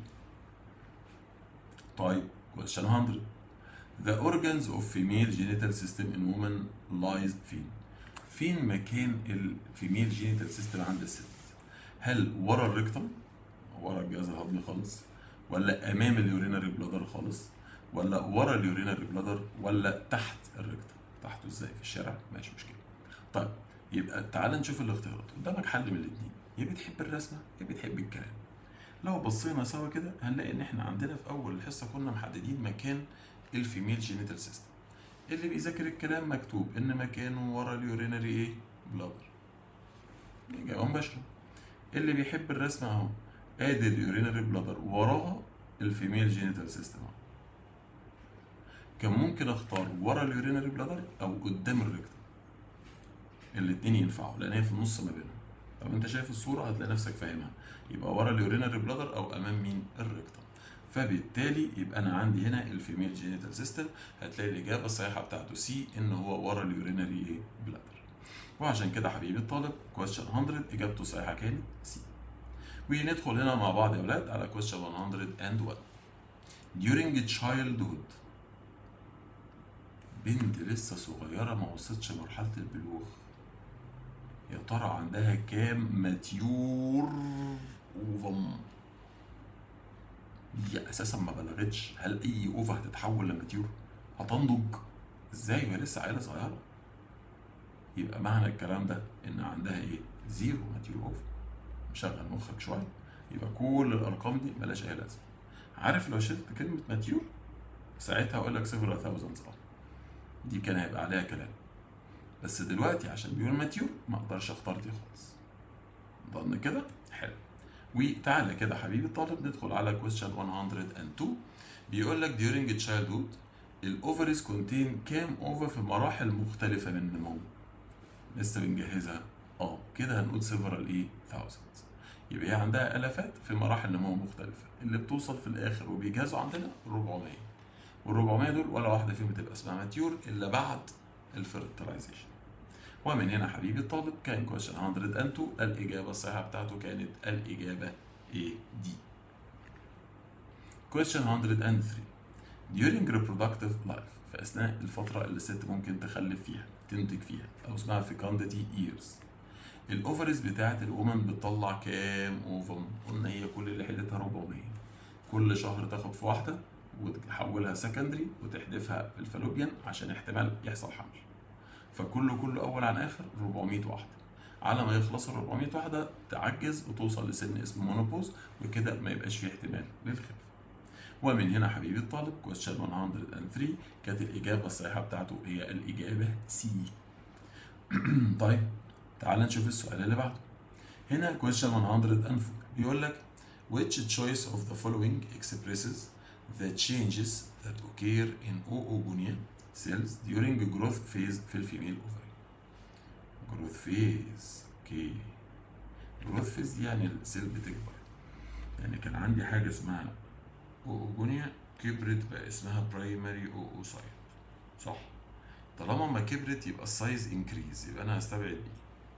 A: طيب question 100 the organs of female genital system in women lies فين مكان الفيميل جينيتال سيستم عند الست؟ هل ورا الريكتم، ورا الجهاز الهضمي خالص، ولا امام اليورينري بلادر خالص، ولا ورا اليورينري بلادر، ولا تحت الريكتم؟ تحته ازاي؟ في الشارع؟ ماشي مشكله. طيب يبقى تعال نشوف الاختيارات قدامك، حل من الاثنين، يا بتحب الرسمه يا بتحب الكلام. لو بصينا سوا كده هنلاقي ان احنا عندنا في اول الحصه كنا محددين مكان الفيميل جينيتال سيستم. اللي بيذاكر الكلام مكتوب ان مكانه ورا اليورينري ايه؟ بلادر. اجابه مباشره. اللي بيحب الرسم اهو، ادي اليورينري بلادر وراها الفيميل جينيتال سيستم اهو. كان ممكن اختار ورا اليورينري بلادر او قدام الريكتم، الاتنين ينفعوا لان هي في النص ما بينهم. لو انت شايف الصوره هتلاقي نفسك فاهمها، يبقى ورا اليورينري بلادر او امام مين؟ الريكتم. فبالتالي يبقى انا عندي هنا الفيميل جينيتال سيستم، هتلاقي الاجابه الصحيحه بتاعته سي، ان هو ورا اليورينري ايه؟ بلادر. وعشان كده حبيبي الطالب question 100 اجابته الصحيحه كانت سي. وندخل هنا مع بعض يا اولاد على question 101 during childhood. بنت لسه صغيره ما وصلتش مرحله البلوغ، يا ترى عندها كام ماتيور اوفم؟ دي اساسا ما بلغتش، هل اي اوفا هتتحول لماتيور؟ هتنضج ازاي وهي لسه عيله صغيره؟ يبقى معنى الكلام ده ان عندها ايه؟ زيرو ماتيور اوفا. مشغل مخك شويه، يبقى كل الارقام دي ملهاش اي لازمه. عارف لو شلت كلمه ماتيور ساعتها اقول لك several thousands دي كان هيبقى عليها كلام، بس دلوقتي عشان بيقول ماتيور ما اقدرش اختار دي خالص. ضمن كده حلو. وتعالى كده حبيبي الطالب ندخل على question 102. بيقول لك during childhood الاوفرز كونتين كام اوفر في مراحل مختلفه من النمو؟ لسه بنجهزها. كده هنقول several ايه؟ thousands. يبقى هي عندها الافات في مراحل نمو مختلفه، اللي بتوصل في الاخر وبيجهزوا عندنا 400. وال 400 دول ولا واحده فيهم بتبقى اسمها ماتيور الا بعد الفيرتلايزيشن. ومن هنا حبيبي الطالب كان question 102 الاجابه الصحيحه بتاعته كانت الاجابه A D. question 103 during reproductive life، في اثناء الفتره اللي الست ممكن تخلف فيها تنتج فيها او اسمها fecundity years، الاوفرز بتاعت الومن بتطلع كام اوفم؟ قلنا هي كل اللي حدتها 400. كل شهر تاخد في واحده وتحولها سكندري وتحدفها في الفالوبيان عشان احتمال يحصل حمل. فكل اول عن اخر 400 واحده. على ما يخلص ال 400 واحده تعجز وتوصل لسن اسمه مونوبوز، وكده ما يبقاش فيه احتمال للخلفه. ومن هنا حبيبي الطالب question 103 كانت الاجابه الصحيحه بتاعته هي الاجابه سي. طيب تعال نشوف السؤال اللي بعده. هنا question 104 بيقول لك which choice of the following expresses the changes that occur in oogonia cells during growth phase في الفيميل ovary. growth phase اوكي. growth phase دي يعني السيل بتكبر، يعني كان عندي حاجه اسمها oogonia كبرت بقى اسمها primary oocyte صح؟ طالما ما كبرت يبقى السايز انكريز، يبقى انا هستبعد دي.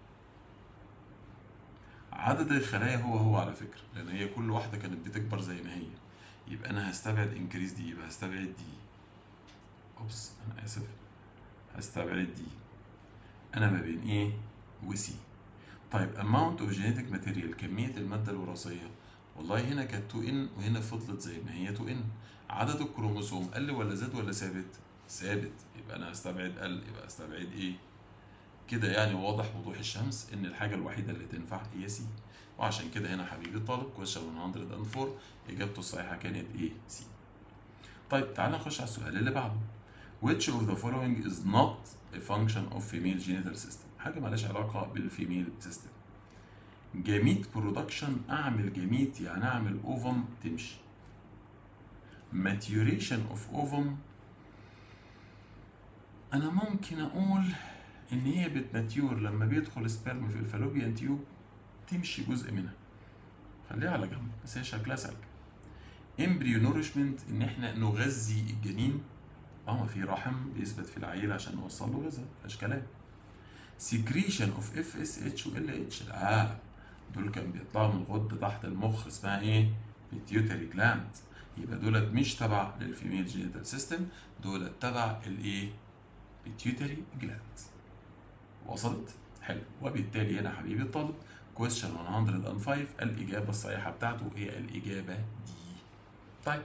A: عدد الخلايا هو على فكره، لان هي كل واحده كانت بتكبر زي ما هي، يبقى انا هستبعد انكريز دي، يبقى هستبعد دي. انا اسف، هستبعد دي. انا ما بين ايه وسي. طيب amount of genetic material كمية المادة الوراثية، والله هنا كانت 2n وهنا فضلت زي ما هي 2n. عدد الكروموسوم قل ولا زاد ولا ثابت؟ ثابت، يبقى انا هستبعد قل، يبقى استبعد ايه؟ كده يعني واضح وضوح الشمس ان الحاجة الوحيدة اللي تنفع هي سي. وعشان كده هنا حبيبي الطالب question 104 اجابته الصحيحة كانت ايه؟ سي. طيب تعالى نخش على السؤال اللي بعده. Which of the following is not a function of female genital system؟ حاجة مالهاش علاقة بالفيميل سيستم. جميت برودكشن، اعمل جميت يعني اعمل اوفم تمشي. maturation of ovum انا ممكن اقول ان هي بتماتيور لما بيدخل سبرم في الفالوبيان تيوب، تمشي جزء منها، خليها على جنب بس هي شكلها سلك. امبريو نورشمنت ان احنا نغذي الجنين، ما في رحم بيثبت في العيل عشان نوصل له غذاء، مفيهاش كلام. سكريشن اوف اف اس اتش وال اتش، لا دول كان بيطلعوا من غده تحت المخ اسمها ايه؟ بيتيوتري جلاند، يبقى دولت مش تبع للفيميل جينيتال سيستم، دولت تبع الايه؟ بيتيوتري جلاند. وصلت؟ حلو. وبالتالي هنا حبيبي الطالب question 105 الاجابه الصحيحه بتاعته هي الاجابه دي. طيب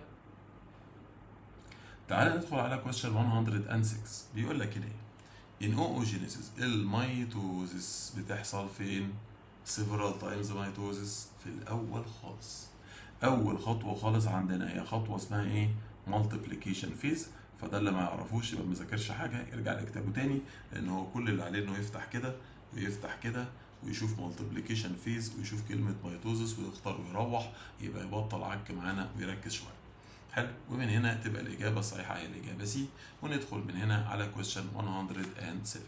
A: تعالى ندخل على question 106 بيقول لك هنا ايه؟ in oogenesis الميتوزيس بتحصل فين؟ several times ميتوزيس في الاول خالص. اول خطوه خالص عندنا هي خطوه اسمها ايه؟ multiplication phase. فده اللي ما يعرفوش يبقى ما ذاكرش حاجه، يرجع لكتابه تاني، لان هو كل اللي عليه انه يفتح كده ويفتح كده ويشوف multiplication phase ويشوف كلمه ميتوزيس ويختار ويروح، يبقى يبطل عك معانا ويركز شويه. حلو. ومن هنا تبقى الاجابه الصحيحه هي الاجابه سي. وندخل من هنا على question 107.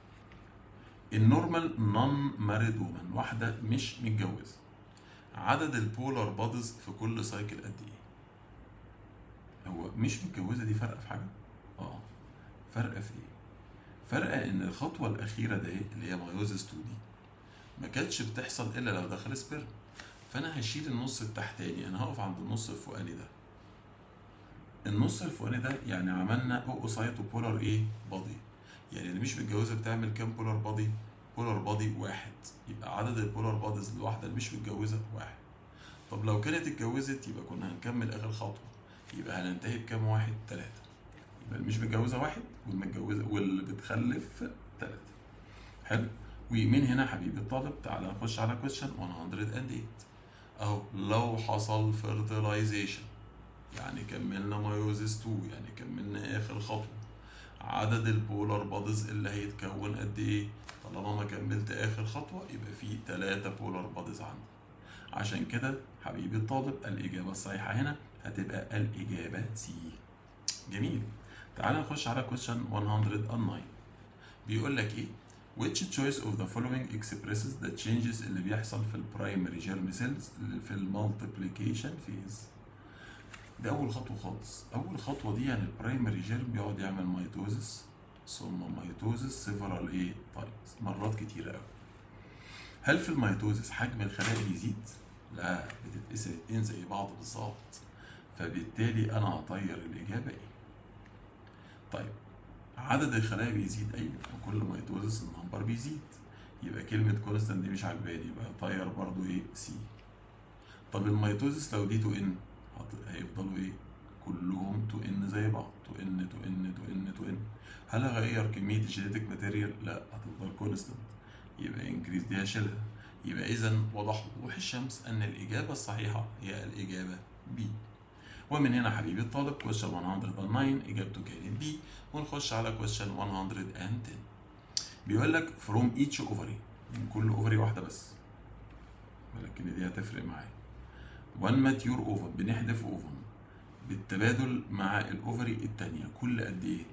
A: النورمال نون ماريد وومن، واحده مش متجوزه، عدد البولار بوديز في كل سايكل قد ايه؟ هو مش متجوزه دي فرقه في حاجه؟ فرقه في ايه؟ فرقه ان الخطوه الاخيره ده اللي هي مايوزيس 2 دي ما كانتش بتحصل الا لو دخل سبيرم. فانا هشيل النص التحتاني، انا هقف عند النص الفوقاني ده. النص الفوقاني ده يعني عملنا اوسايتو بولار ايه؟ بادي. يعني اللي مش متجوزه بتعمل كام بولار بادي؟ بولار بادي واحد، يبقى عدد البولار باديز الواحده اللي مش متجوزه واحد. طب لو كانت اتجوزت يبقى كنا هنكمل اخر خطوه، يبقى هننتهي بكام واحد؟ 3. يبقى اللي مش متجوزه واحد والمتجوزه واللي بتخلف 3. حلو. ومن هنا حبيبي الطالب تعالى نخش على question 108 اهو. لو حصل fertilization يعني كملنا مايوزيس 2، يعني كملنا اخر خطوه، عدد البولار بادز اللي هيتكون قد ايه؟ طالما ما كملت اخر خطوه يبقى في 3 بولار بادز عندك. عشان كده حبيبي الطالب الاجابه الصحيحه هنا هتبقى الاجابه سي. جميل. تعال نخش على question 109 بيقول لك ايه؟ which choice of the following expresses the changes اللي بيحصل في البرايمري جيرم سيلز في المالتيبليكيشن فيز. ده اول خطوه خالص. اول خطوه دي يعني البرايمري جيرم بيقعد يعمل ميتوزس ثم ميتوزس سيفرال ايه؟ تايمز، مرات كتيره قوي. هل في الميتوزس حجم الخلايا بيزيد؟ لا، بتتقسم 2 زي بعض بالظبط. فبالتالي انا هطير الاجابه ايه؟ طيب عدد الخلايا بيزيد، ايوه، وكل ميتوزس النمبر بيزيد، يبقى كلمه كونستانت دي مش عجباني، يبقى هطير برضو ايه؟ سي. طب الميتوزس لو دي 2 ان هيفضلوا ايه؟ كلهم 2 ان زي بعض، 2 ان 2 ان 2 ان 2 ان. هل هغير كميه الجينيتك ماتيريال؟ لا، هتفضل كونستانت، يبقى انكريز دي هشيلها. يبقى اذا وضح وضوح الشمس ان الاجابه الصحيحه هي الاجابه بي. ومن هنا حبيبي الطالب question 109 اجابته كانت بي. ونخش على question 110 بيقول لك from each ovary، من كل اوفري واحده بس، ولكن دي هتفرق معايا. one mature ovum، بنحدف اوفم بالتبادل مع الاوفري الثانيه كل قد ايه؟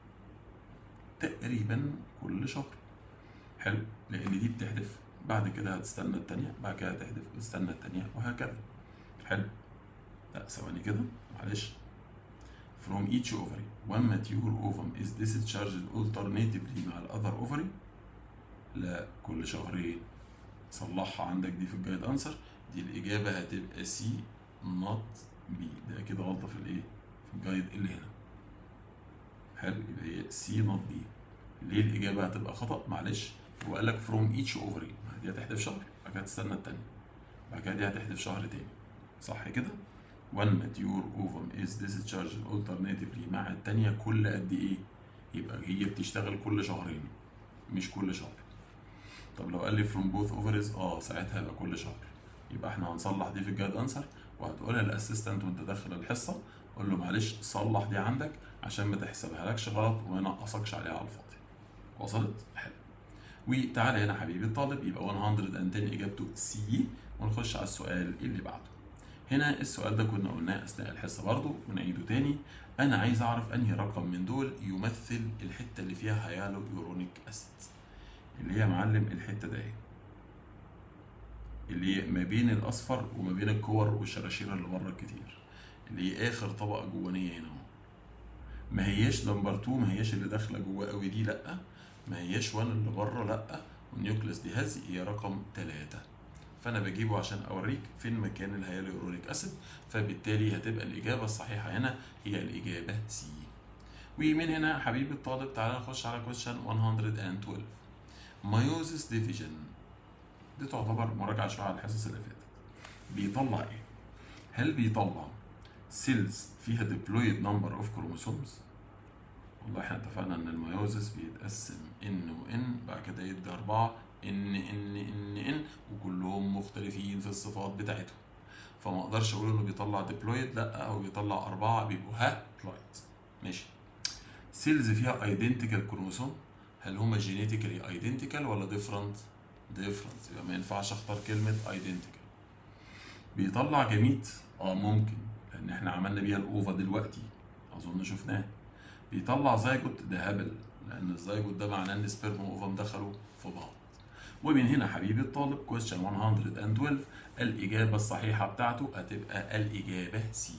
A: تقريبا كل شهر. حلو، لان دي بتحدف بعد كده هتستنى الثانيه، بعد كده هتحدف تستنى الثانيه وهكذا. حلو. لا ثواني كده معلش. from each ovary one mature ovum is discharged alternatively مع الاذر ovary. لا، كل شهرين. صلحها عندك دي في الجايد انسر، دي الاجابه هتبقى سي نوت بي. ده كده غلطه في الايه؟ في الجايد اللي هنا. حلو، يبقى هي سي نوت بي. ليه الاجابه هتبقى خطا؟ معلش هو قال لك from each ovary، دي هتحدف شهر، بعد كده تستنى التانية، بعد كده دي هتحدف شهر تاني، صح كده؟ one mature ovum is discharged alternatively مع التانية كل قد ايه؟ يبقى هي بتشتغل كل شهرين مش كل شهر. طب لو قال لي from both ovaries ساعتها يبقى كل شهر. يبقى احنا هنصلح دي في الجايد انسر، وهتقولها للاسيستنت وانت داخل الحصه، قول له معلش صلح دي عندك عشان ما تحسبها لكش غلط وما ينقصكش عليها على الفاضي. وصلت؟ حلو. وتعالى هنا حبيبي الطالب، يبقى 110 اجابته سي، ونخش على السؤال اللي بعده. هنا السؤال ده كنا قلناه اثناء الحصه برضو ونعيده تاني. انا عايز اعرف انهي رقم من دول يمثل الحته اللي فيها هيالورونيك اسيد، اللي هي معلم الحته ده اللي هي ما بين الاصفر وما بين الكور والشراشير اللي بره الكتير، اللي هي اخر طبقه جوانيه هنا. ما هياش نمبر 2، ما هياش اللي داخله جوه قوي دي، لا. ما هياش 1 اللي بره، لا. والنيوكليس دي هي رقم 3. فانا بجيبه عشان اوريك فين مكان الهيالورونيك اسيد، فبالتالي هتبقى الاجابه الصحيحه هنا هي الاجابه سي. ومن هنا حبيبي الطالب تعالى نخش على كويشن 112. مايوزيس ديفيجن دي تعتبر مراجعه شويه على الحصص اللي فاتت. بيطلع ايه؟ هل بيطلع سيلز فيها ديبلويد نمبر اوف كروموسومز؟ والله احنا اتفقنا ان الميوزيس بيتقسم ان وان، بعد كده يدي 4 ان وكلهم مختلفين في الصفات بتاعتهم، فما اقدرش اقول انه بيطلع ديبلويد، لا، هو بيطلع 4 بيبقوا هابلويد. ماشي. سيلز فيها ايدنتيكال كروموسوم، هل هما جينيتيكالي ايدنتيكال ولا ديفرنت؟ ديفرنت، يبقى ما ينفعش اختار كلمه ايدنتيكال. بيطلع جميت؟ ممكن، لان احنا عملنا بيها الاوفا دلوقتي اظن شفناه. بيطلع زيجوت؟ ده هبل، لان الزيجوت ده معناه ان سبيرم واوفم دخلوا في بعض. ومن هنا حبيبي الطالب question 112 الاجابه الصحيحه بتاعته هتبقى الاجابه سي.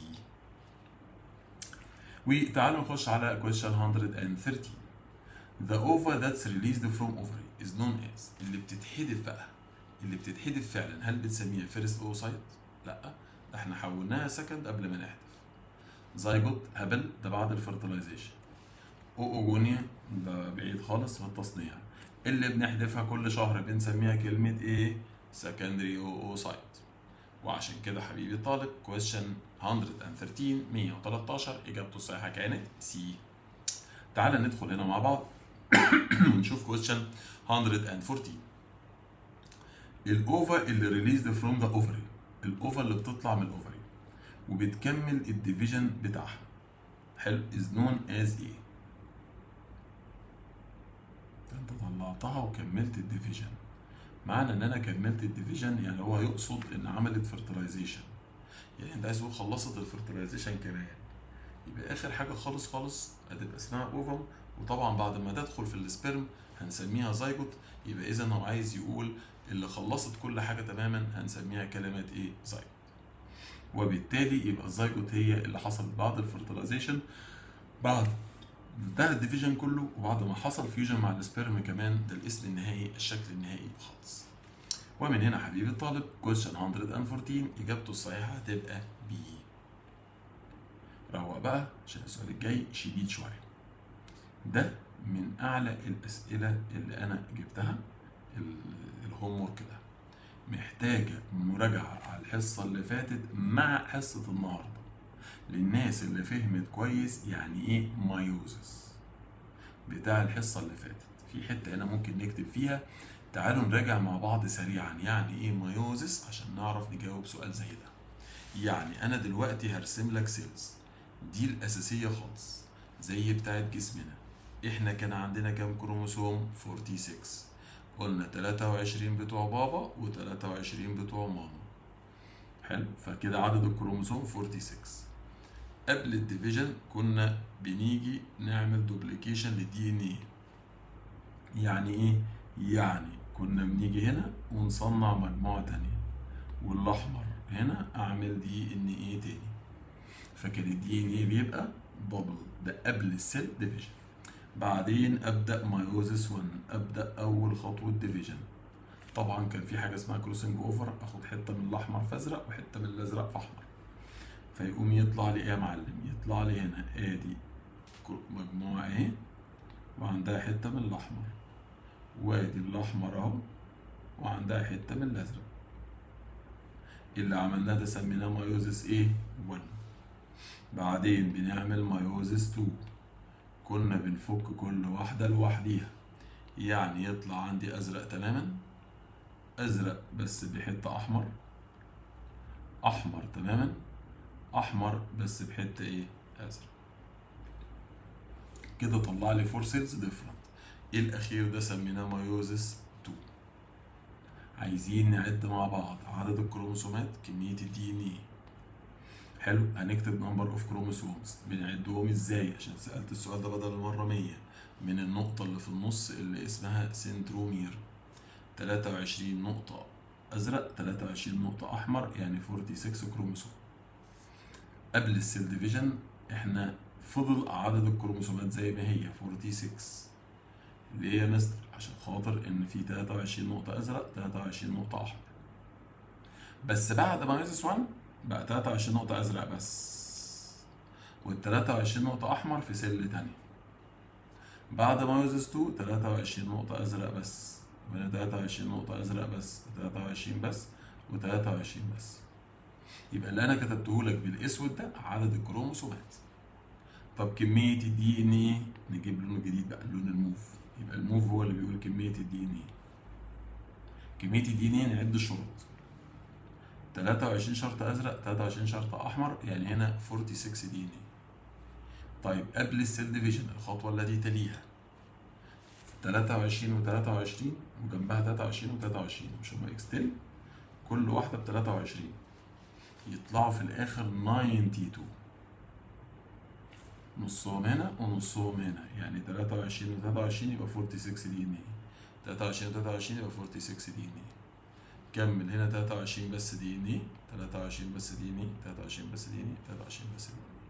A: وتعالوا نخش على question 113. The ova that's released from ovary is known as، اللي بتتحدف بقى، اللي بتتحدف فعلا، هل بتسميها فيرست اوسايت؟ لا، ده احنا حولناها سكند قبل ما نحدف. زيجوت هبل، ده بعد الفرتلايزيشن. اوجونيا ده بعيد خالص في التصنيع. اللي بنحدفها كل شهر بنسميها كلمة ايه؟ سكندري اوسايت. وعشان كده حبيبي الطالب question 113 اجابته الصحيحة كانت سي. تعال ندخل هنا مع بعض ونشوف question 114. الاوفا اللي ريليزد فروم ذا اوفري، الاوفا اللي بتطلع من الاوفري وبتكمل الديفيجن بتاعها، حلو، is known as ايه؟ انت طلعتها وكملت الديفيجن. معنى ان انا كملت الديفيجن يعني هو يقصد ان عملت فرتلايزيشن، يعني انت عايز تقول خلصت الفرتلايزيشن كمان، يبقى اخر حاجه خالص خالص هتبقى اسمها اوفم، وطبعا بعد ما تدخل في السبرم هنسميها زيجوت. يبقى اذا هو عايز يقول اللي خلصت كل حاجه تماما هنسميها كلمه ايه؟ زيجوت. وبالتالي يبقى الزيجوت هي اللي حصلت بعد الفرتلايزيشن، بعد انتهى الديفيجن كله، وبعد ما حصل فيوجن مع السبرم كمان. ده الاسم النهائي، الشكل النهائي خالص. ومن هنا حبيبي الطالب question 114 اجابته الصحيحه هتبقى بي. روق بقى عشان السؤال الجاي شديد شويه. ده من اعلى الاسئله اللي انا جبتها. الهوم ورك ده محتاجه مراجعه على الحصه اللي فاتت مع حصه النهارده، للناس اللي فهمت كويس يعني ايه مايوزس بتاع الحصه اللي فاتت. في حته هنا ممكن نكتب فيها. تعالوا نراجع مع بعض سريعا يعني ايه مايوزس عشان نعرف نجاوب سؤال زي ده. يعني انا دلوقتي هرسم لك سيلز، دي الاساسيه خالص زي بتاعت جسمنا. احنا كان عندنا كام كروموسوم؟ 46. قلنا 23 بتوع بابا و23 بتوع ماما، حلو. فكده عدد الكروموسوم 46. قبل الديفيجن كنا بنيجي نعمل دوبليكيشن للدي ان ايه. يعني ايه؟ يعني كنا بنيجي هنا ونصنع مجموعة تانية، والاحمر هنا اعمل دي ان ايه تاني، فكان الدي ان ايه بيبقى دبل. ده قبل السيل ديفيجن. بعدين ابدا مايوزيس 1، ابدا اول خطوة ديفيجن. طبعا كان في حاجة اسمها كروسنج اوفر، اخد حتة من الاحمر في ازرق وحتة من الازرق في احمر، فيقوم يطلع لي ايه يا معلم؟ يطلع لي هنا ادي مجموعة اهي وعندها حتة من الاحمر، وادي الاحمر اهو وعندها حته من الازرق. اللي عملناه ده سميناه مايوزس ايه؟ 1. بعدين بنعمل مايوزس 2، كنا بنفك كل واحده لوحديها، يعني يطلع عندي ازرق تماما، ازرق بس بحته احمر، احمر تماما، احمر بس بحته ايه؟ ازرق. كده طلع لي 4 سيلز ديفرنت. الاخير ده سميناه مايوزس 2. عايزين نعد مع بعض عدد الكروموسومات، كميه الدي ان ايه. حلو، هنكتب نمبر اوف كروموسومز. بنعدهم ازاي؟ عشان سالت السؤال ده بدل المره 100. من النقطه اللي في النص اللي اسمها سنترومير، 23 نقطه ازرق، 23 نقطه احمر، يعني 46 كروموسوم. قبل السيل ديفيجن احنا فضل عدد الكروموسومات زي ما هي 46. ليه يا مستر؟ عشان خاطر ان في 23 نقطة ازرق، 23 نقطة احمر. بس بعد مايوزس 1 بقى 23 نقطة ازرق بس، وال 23 نقطة احمر في سيل تانية. بعد مايوزس 2 23 نقطة ازرق بس، وهنا 23 نقطة ازرق بس، و23 بس، و23 بس. يبقى اللي انا كتبته لك بالاسود ده عدد الكروموسومات. طب كمية الدي ان ايه؟ نجيب لونه جديد بقى، لون الموف. يبقى الموف هو اللي بيقول كمية الدي ان ايه. كمية الدي ان ايه نعد الشرط، 23 شرط ازرق، 23 شرط احمر، يعني هنا 46 دي ان ايه. طيب قبل السيل ديفيجن الخطوة التي تليها 23 و23 وجنبها 23 و23، مش هما اكستل؟ كل واحدة ب 23، يطلعوا في الاخر 92. نصهم هنا ونصهم هنا، يعني 23 و23 يبقى 46 دي ان ايه، 23 و23 يبقى 46 دي ان ايه. كمل هنا 23 بس دي ان ايه، 23 بس دي ان ايه، 23 بس دي ان ايه، 23 بس دي ان ايه.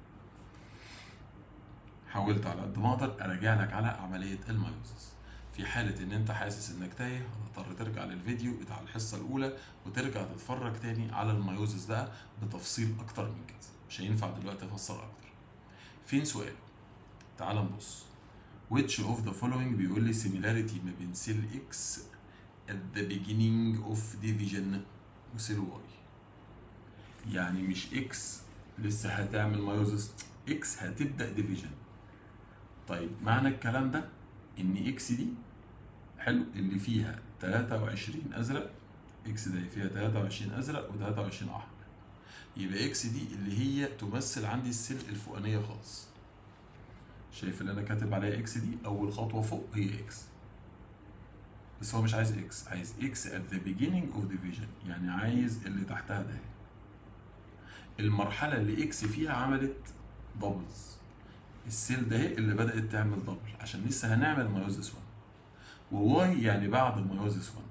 A: حاولت على قد ما اقدر اراجع لك على عملية المايوزس. في حالة ان انت حاسس انك تايه هتضطر ترجع للفيديو بتاع الحصة الاولى وترجع تتفرج تاني على المايوزس بقى بتفصيل اكتر من كده، مش هينفع دلوقتي افسر اكتر. فين سؤال؟ تعال نبص. which of the following بيقول لي similarity ما بين سيل X at the beginning of division وسيل Y. يعني مش X لسه هتعمل مايوزس، X هتبدأ division. طيب معنى الكلام ده ان X دي حلو اللي فيها 23 ازرق، X ده فيها 23 ازرق و23 احمر، يبقى X دي اللي هي تمثل عندي السيل الفوقانية خالص. شايف اللي انا كاتب عليها اكس دي؟ اول خطوه فوق هي اكس، بس هو مش عايز اكس، عايز اكس at the beginning of division، يعني عايز اللي تحتها ده. المرحله اللي اكس فيها عملت دبلز، السيل ده اللي بدات تعمل دبل عشان لسه هنعمل مايوزس 1. وواي يعني بعد المايوزس 1.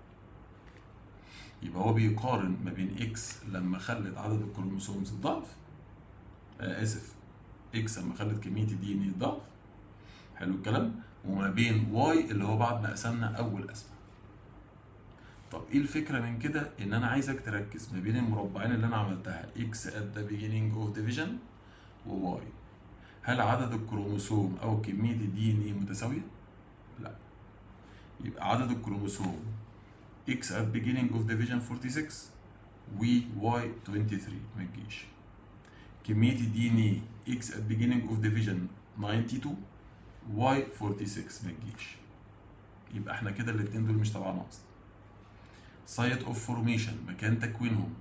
A: يبقى هو بيقارن ما بين اكس لما خلت عدد الكروموسومز ضعف، اسف، اكس لما خلت كميه الدي ان ايه ضعف، حلو الكلام، وما بين واي اللي هو بعد ما قسمنا اول قسمه. طب ايه الفكره من كده؟ ان انا عايزك تركز ما بين المربعين اللي انا عملتها x at the beginning of division و y. هل عدد الكروموسوم او كميه الدي ان ايه متساويه؟ لا. يبقى عدد الكروموسوم x at beginning of division 46 و y 23 ما تجيش. كميه الدي ان ايه x at beginning of division 92 y 46 ما تجيش. يبقى احنا كده الاثنين دول مش تبعنا اصلا. سايت اوف فورميشن، مكان تكوينهم،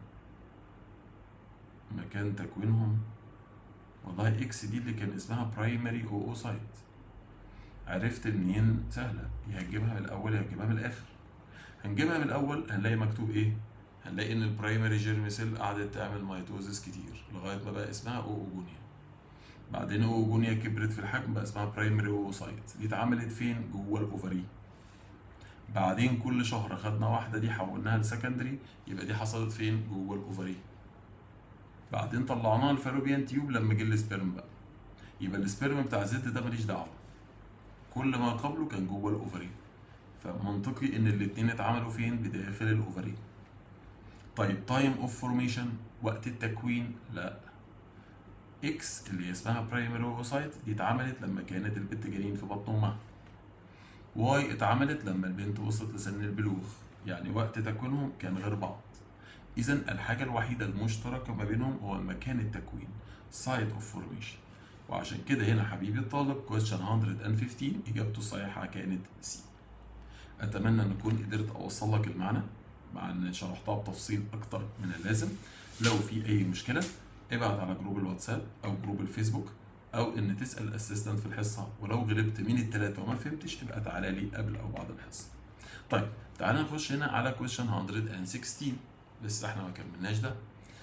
A: مكان تكوينهم والله اكس دي اللي كان اسمها برايمري او سايت. عرفت منين؟ سهله، يا هتجيبها من الاول يا هتجيبها من الاخر. هنجيبها من الاول هنلاقي مكتوب ايه؟ هنلاقي ان البرايمري جيرم سيل قعدت تعمل ميتوزس كتير لغايه ما بقى اسمها اوجونيا. بعدين اوجونيا كبرت في الحجم بقى اسمها برايمري اوسايت، دي اتعملت فين؟ جوه الاوفري. بعدين كل شهر خدنا واحده دي حولناها لسكندري، يبقى دي حصلت فين؟ جوه الاوفري. بعدين طلعناها الفالوبيان تيوب لما جه السبرم بقى، يبقى السبرم بتاع زد ده ماليش دعوه، كل ما قبله كان جوه الاوفري. فمنطقي ان الاتنين اتعملوا فين؟ بداخل الاوفري. طيب تايم اوف فورميشن، وقت التكوين، لا. اكس اللي اسمها برايمري اوسايت دي اتعملت لما كانت البنت جنين في بطن امها. واي اتعملت لما البنت وصلت لسن البلوغ. يعني وقت تكوينهم كان غير بعض. إذا الحاجة الوحيدة المشتركة ما بينهم هو مكان التكوين site of formation. وعشان كده هنا حبيبي الطالب question 115 إجابته الصحيحة كانت C. أتمنى أن أكون قدرت أوصل لك المعنى مع أن شرحتها بتفصيل أكتر من اللازم. لو في أي مشكلة ابعت على جروب الواتساب أو جروب الفيسبوك، أو إن تسأل الأسيستنت في الحصة، ولو غلبت من التلاتة وما فهمتش ابقى تعالى لي قبل أو بعد الحصة. طيب تعالى نخش هنا على question 116. لسه احنا ما كملناش ده.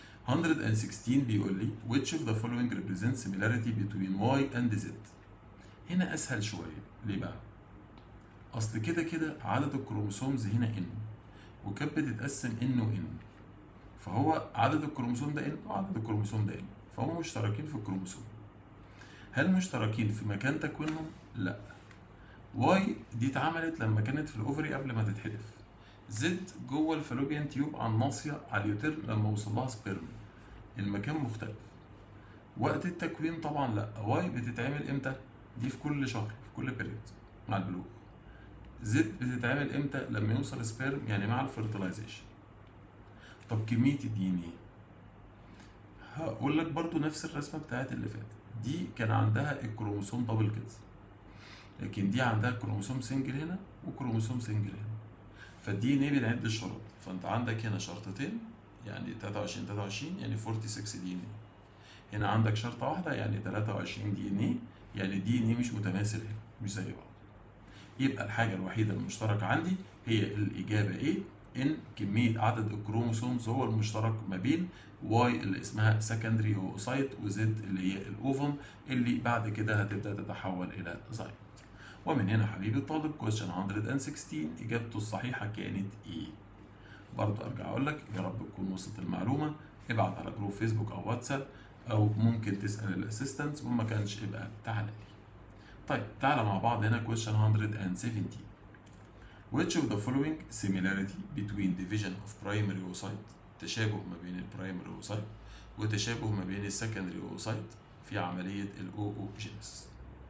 A: 116 بيقول لي which of the following represents similarity between y and z. هنا اسهل شويه. ليه بقى؟ اصل كده عدد الكروموسومز هنا n، وكانت بتتقسم n و n، فهو عدد الكروموسوم ده n وعدد الكروموسوم ده n، فهم مشتركين في الكروموسوم. هل مشتركين في مكان تكوينهم؟ لا. y دي اتعملت لما كانت في الاوفري قبل ما تتحدف. زد جوه الفالوبيان تيوب على الناصيه على اليوتر لما وصل لها سبيرم. المكان مختلف. وقت التكوين طبعا لا. واي بتتعمل امتى؟ دي في كل شهر، في كل بيريود مع البلوغ. زد بتتعمل امتى؟ لما يوصل سبيرم، يعني مع الفيرتلايزيشن. طب كميه الدي ان ايه؟ هقول لك برضو نفس الرسمه بتاعت اللي فاتت. دي كان عندها الكروموسوم دبل كده، لكن دي عندها كروموسوم سنجل هنا وكروموسوم سنجل هنا. فالدي ان ايه بنعد الشرط، فانت عندك هنا شرطتين يعني 23 يعني 46 دي ان ايه. هنا عندك شرطه واحده يعني 23 دي ان ايه، يعني الدي ان ايه مش متماثل هنا، مش زي بعض. يبقى الحاجه الوحيده المشتركه عندي هي الاجابه ايه؟ ان كميه عدد الكروموسومز هو المشترك ما بين واي اللي اسمها سكندري اوسايت وزد اللي هي الاوفم اللي بعد كده هتبدا تتحول الى زايت. ومن هنا حبيبي الطالب question 116 اجابته الصحيحه كانت ايه؟ برضه ارجع اقول لك يا رب تكون وصلت المعلومه. ابعت على جروب فيسبوك او واتساب، او ممكن تسال الاسيستنت، وما كانش يبقى تعالى لي. طيب تعالى مع بعض هنا question 117. which of the following similarity between division of primary oocyte، تشابه ما بين البرايمري اوسايت وتشابه ما بين السكندري اوسايت في عمليه الاوجينيس.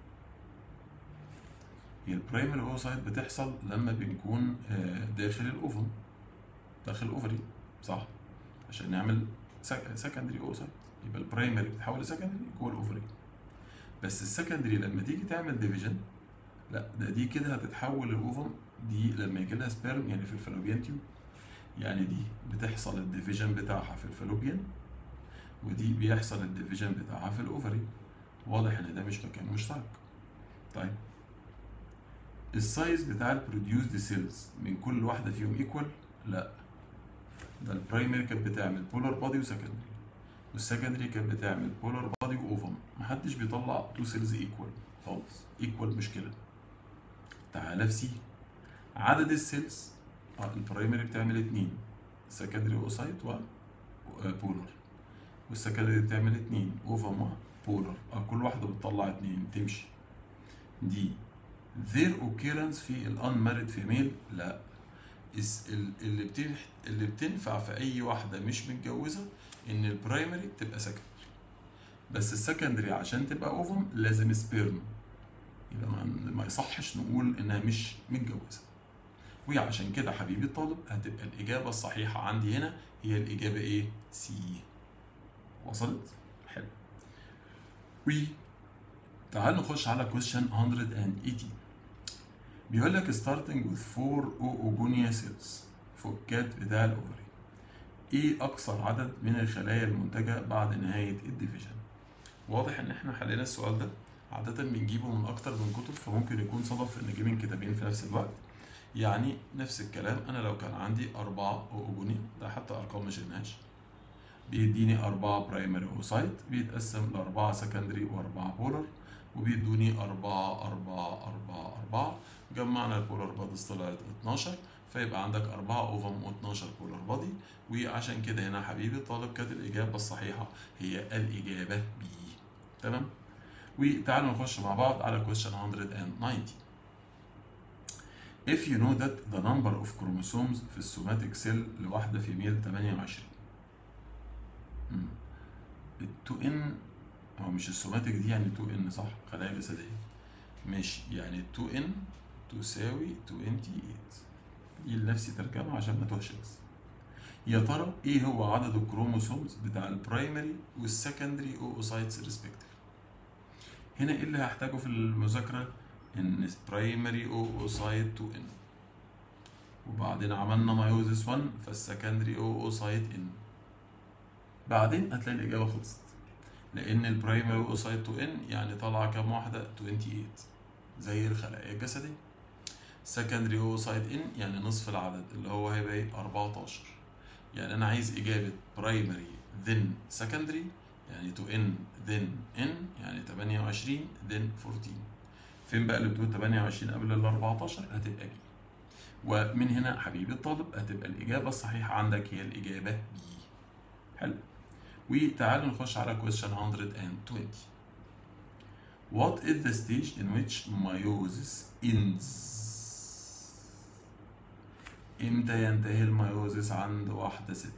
A: هي البرايمري اوسايت بتحصل لما بنكون داخل الاوفم، داخل الاوفري، صح؟ عشان نعمل سكندري اوسايت، يبقى البرايمري بتتحول لسكندري جوه الاوفري. بس السكندري لما تيجي تعمل ديفيجن، لا ده دي كده هتتحول للاوفم. دي لما يجي لها سبيرم يعني في الفالوبيان تيوب، يعني دي بتحصل الديفيجن بتاعها في الفالوبيان، ودي بيحصل الديفيجن بتاعها في الاوفري. واضح ان ده مش مكان مشترك. طيب السايز بتاع البروديوسد سيلز من كل واحده فيهم ايكوال؟ لا، ده البرايمري كانت بتعمل بولار بادي وسكندري، والسكندري كانت بتعمل بولار بادي واوفم. محدش بيطلع تو سيلز ايكوال خالص. ايكوال مش كده. تعالى في سي، عدد السيلز البرايمري بتعمل 2 سكندري اوسايت وبولار، والسكندري بتعمل 2 اوفم وبولار. كل واحده بتطلع 2 تمشي. دي their occurrence في الانمارد فيميل؟ لا. اللي بتنفع في اي واحده مش متجوزه ان البرايمري تبقى سكندري، بس السكندري عشان تبقى اوفم لازم سبيرم، يبقى ما يصحش نقول انها مش متجوزه. وعشان كده حبيبي الطالب هتبقى الاجابه الصحيحه عندي هنا هي الاجابه ايه؟ سي. وصلت؟ حلو. تعال نخش على question 118. بيقول لك starting with 4 oogonia cells فكات بتاع الاوفري، ايه اكثر عدد من الخلايا المنتجه بعد نهايه الديفيجن؟ واضح ان احنا حلينا السؤال ده. عاده بنجيبه من اكتر من كتب، فممكن يكون صدف ان جيب من كتابين في نفس الوقت. يعني نفس الكلام، انا لو كان عندي 4 oogonia، ده حتى ارقام ما شلناش، بيديني 4 برايمري اوسايت بيتقسم ل4 سكندري و4 بولر، وبيدوني 4 4 4 4. جمعنا البولار باديز طلعت 12، فيبقى عندك 4 اوفم و12 بولار بادي. وعشان كده هنا حبيبي الطالب كانت الاجابه الصحيحه هي الاجابه بي. تمام؟ وتعالوا نخش مع بعض على question 119. If you know that the number of chromosomes في السوماتيك سيل لواحده فيميل 28. ال 2n هو مش السوماتيك دي يعني 2n صح؟ خلايا جسديه. ماشي، يعني 2n تساوي 28. دي لنفسي ترجمة عشان ما توهش بس. يا ترى ايه هو عدد الكروموسومز بتاع البرايمري والسكندري اوسايتس ريسبكتيف؟ هنا ايه اللي هحتاجه في المذاكرة؟ ان برايمري اوسايت تو ان، وبعدين عملنا مايوزيس 1 فالسكندري اوسايت ان، بعدين هتلاقي الاجابة خلصت. لان البرايمري اوسايت تو ان يعني طالعة كام واحدة؟ 28 زي الخلايا الجسدية. سكندري اوسايت ان يعني نصف العدد اللي هو هيبقى ايه؟ 14. يعني انا عايز اجابه برايمري ذن سكندري يعني تو ان ذن ان يعني 28 ذن 14. فين بقى اللي بتقول 28 قبل ال 14؟ هتبقى بي. ومن هنا حبيبي الطالب هتبقى الاجابه الصحيحه عندك هي الاجابه بي. حلو. وتعالوا نخش على question 120. What is the stage in which meiosis ends؟ امتى ينتهي الميوزيس عند واحدة ست؟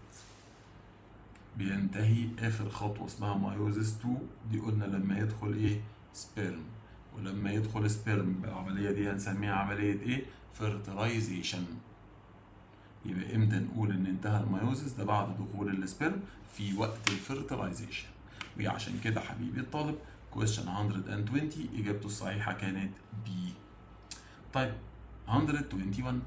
A: بينتهي اخر خطوة اسمها ميوزيس 2، دي قلنا لما يدخل ايه؟ سبيرم. ولما يدخل سبيرم العملية دي هنسميها عملية ايه؟ فيرتلايزيشن. يبقى امتى نقول ان انتهى الميوزيس؟ ده بعد دخول السبيرم في وقت الفيرتلايزيشن. وعشان كده حبيبي الطالب question 120 اجابته الصحيحة كانت بي. طيب 121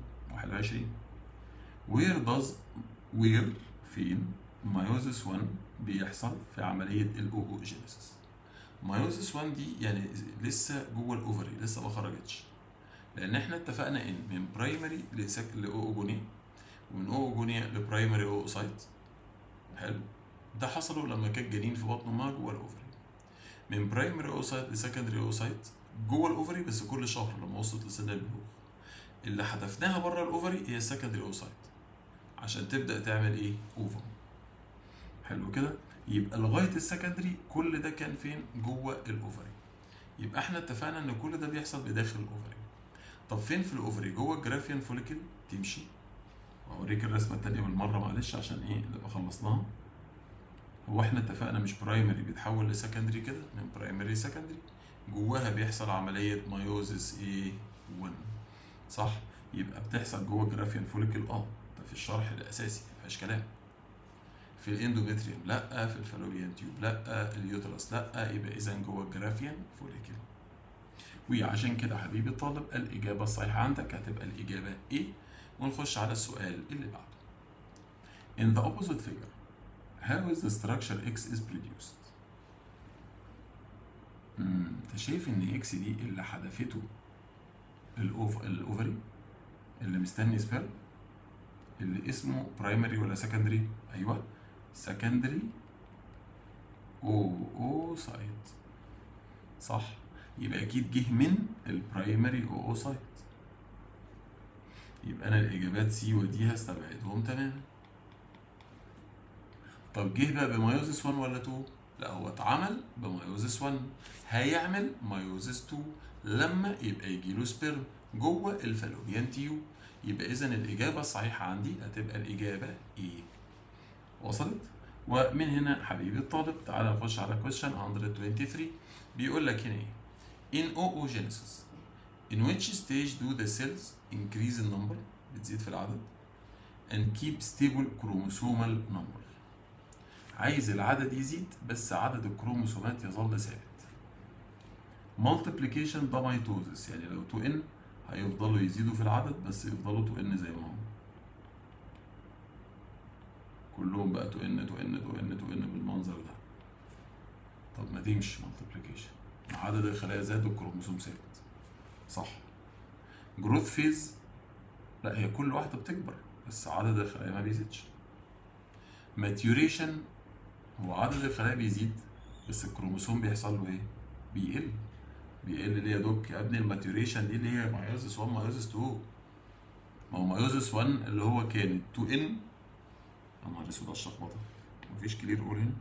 A: where فين مايوزيس 1 بيحصل في عملية الاوجينيسيس؟ مايوزيس 1 دي يعني لسه جوه الاوفري، لسه ما خرجتش، لان احنا اتفقنا ان من برايمري لاوجوني، ومن اوجونيا لبرايمري اوسايت. حلو. ده حصلوا لما كان جنين في بطن امها جوه الاوفري. من برايمري اوسايت لسكندري اوسايت جوه الاوفري بس كل شهر لما وصلت لسن البلوغ. اللي حذفناها بره الاوفري هي السكندري اوسايت عشان تبدا تعمل ايه؟ اوفر. حلو كده. يبقى لغايه السكندري كل ده كان فين؟ جوه الاوفري. يبقى احنا اتفقنا ان كل ده بيحصل بداخل الاوفري. طب فين في الاوفري؟ جوه الجرافيان فوليكل تمشي. واوريك الرسمه الثانيه بالمره معلش عشان ايه نبقى خلصناها. هو احنا اتفقنا مش برايمري بيتحول لسكندري كده، من برايمري لسكندري جواها بيحصل عمليه مايوزيس ايه 1 صح؟ يبقى بتحصل جوه الجرافيان فوليكل ده في الشرح الاساسي مفيهاش كلام. في الاندوميتريوم لا، في الفالوبيان تيوب لا، اليوترس لا، يبقى اذا جوه الجرافيان فوليكل. وعشان كده حبيبي الطالب الاجابه الصحيحه عندك هتبقى الاجابه ايه. ونخش على السؤال اللي بعده. In the opposite figure how is the structure X is produced؟ انت شايف ان اكس دي اللي حذفته الاوفري اللي مستني سبيرم اللي اسمه برايمري ولا سكندري؟ ايوه سكندري اوسايت صح. يبقى اكيد جه من البرايمري اوسايت. يبقى انا الاجابات سي ودي هستبعدهم تماما. طب جه بقى بمايوزيس 1 ولا 2؟ لا هو اتعمل بمايوزيس 1، هيعمل مايوزيس 2 لما يبقى يجيله سبيرم جوه الفالوبيان تيوب. يبقى اذا الاجابه الصحيحه عندي هتبقى الاجابه ايه. وصلت؟ ومن هنا حبيبي الطالب تعالى نخش على question 123. بيقول لك هنا ايه؟ in oogenesis in which stage do the cells increase in number بتزيد في العدد and keep stable chromosomal number؟ عايز العدد يزيد بس عدد الكروموسومات يظل ثابت. multiplication ده ميتوزس يعني لو 2n هيفضلوا يزيدوا في العدد بس يفضلوا 2n زي ما هم كلهم بقى 2n 2n 2n 2n بالمنظر ده. طب ما تمشي multiplication عدد الخلايا زاد والكروموسوم ثابت صح. جروث فيز لا هي كل واحده بتكبر بس عدد الخلايا ما بيزيدش. maturation هو عدد الخلايا بيزيد بس الكروموسوم بيحصل له ايه؟ بيقل. بيقل ليه يا دوك يا ابني؟ الماتيوريشن دي اللي هي مايوزيس 1 مايوزيس 2. ما هو مايوزيس 1 اللي هو كانت 2n. يا نهار اسود على الشخبطه، مفيش كلير اول هنا.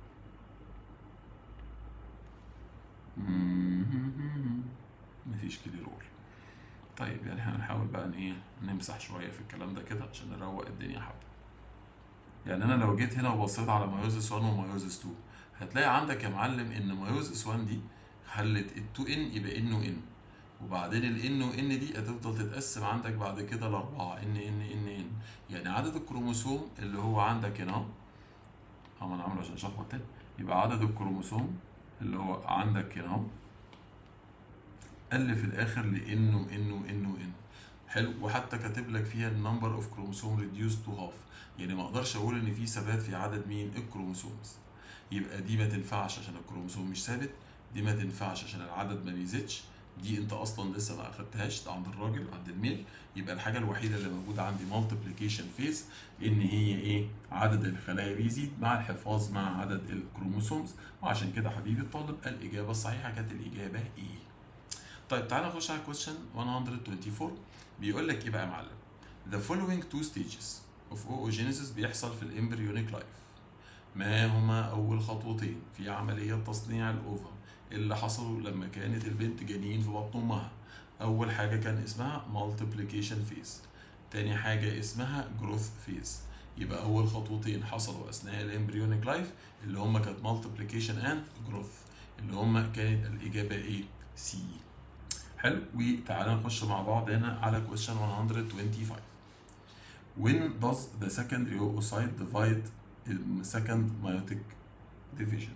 A: مفيش كلير اول. طيب يعني هنحاول بقى ايه نمسح شويه في الكلام ده كده عشان نروق الدنيا حبه. يعني انا لو جيت هنا وبصيت على مايوزيس 1 ومايوزيس 2 هتلاقي عندك يا معلم ان مايوزيس 1 دي خلت ال 2n يبقى انه n، وبعدين ال N و N دي هتفضل تتقسم عندك بعد كده لأربعة N. يعني عدد الكروموسوم اللي هو عندك هنا أهو، أنا عامله عشان أشخبط تاني، يبقى عدد الكروموسوم اللي هو عندك هنا أهو قل في الآخر ل N و N و N و N. حلو. وحتى كاتب لك فيها النمبر اوف كروموسوم ريديوس تو هاف، يعني ما اقدرش اقول ان في ثبات في عدد مين الكروموسومز. يبقى دي ما تنفعش عشان الكروموسوم مش ثابت، دي ما تنفعش عشان العدد ما بيزيدش، دي انت اصلا لسه ما اخدتهاش، ده عند الراجل عند الميل. يبقى الحاجه الوحيده اللي موجوده عندي مالتيبليكيشن فيز، ان هي ايه؟ عدد الخلايا بيزيد مع الحفاظ مع عدد الكروموسومز. وعشان كده حبيبي الطالب الاجابه الصحيحه كانت الاجابه ايه. طيب تعالى نخش على question 124. بيقول لك ايه بقى يا معلم؟ The following two stages of oogenesis بيحصل في الامبريونيك لايف. ما هما أول خطوتين في عملية تصنيع الأوفم اللي حصلوا لما كانت البنت جنين في بطن أمها؟ أول حاجة كان اسمها multiplication phase، تاني حاجة اسمها growth phase. يبقى أول خطوتين حصلوا أثناء الامبريونيك لايف اللي هما كانت multiplication and growth، اللي هما كانت الإجابة إيه؟ C. حلو. وتعالى نخش مع بعض هنا على question 125. When does the secondary oocyte divide in second meiotic division؟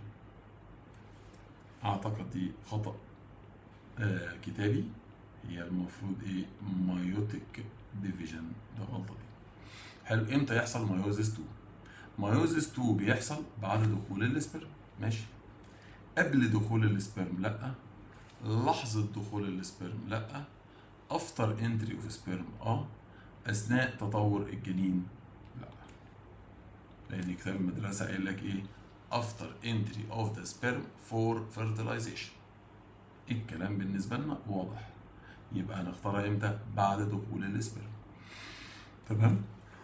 A: أعتقد دي خطأ كتابي، هي المفروض إيه؟ meiotic division، ده غلطة دي. حلو. إمتى يحصل مايوزيس 2؟ مايوزيس 2 بيحصل بعد دخول السبرم، ماشي. قبل دخول السبرم لأ، لحظة دخول السبرم لأ، افتر انتري اوف سبيرم اثناء تطور الجنين لا، لان كتاب المدرسه قايل لك ايه؟ افتر انتري اوف ذا سبيرم فور فيرتلايزيشن. الكلام بالنسبه لنا واضح، يبقى هنختارها امتى؟ بعد دخول السبيرم. تمام.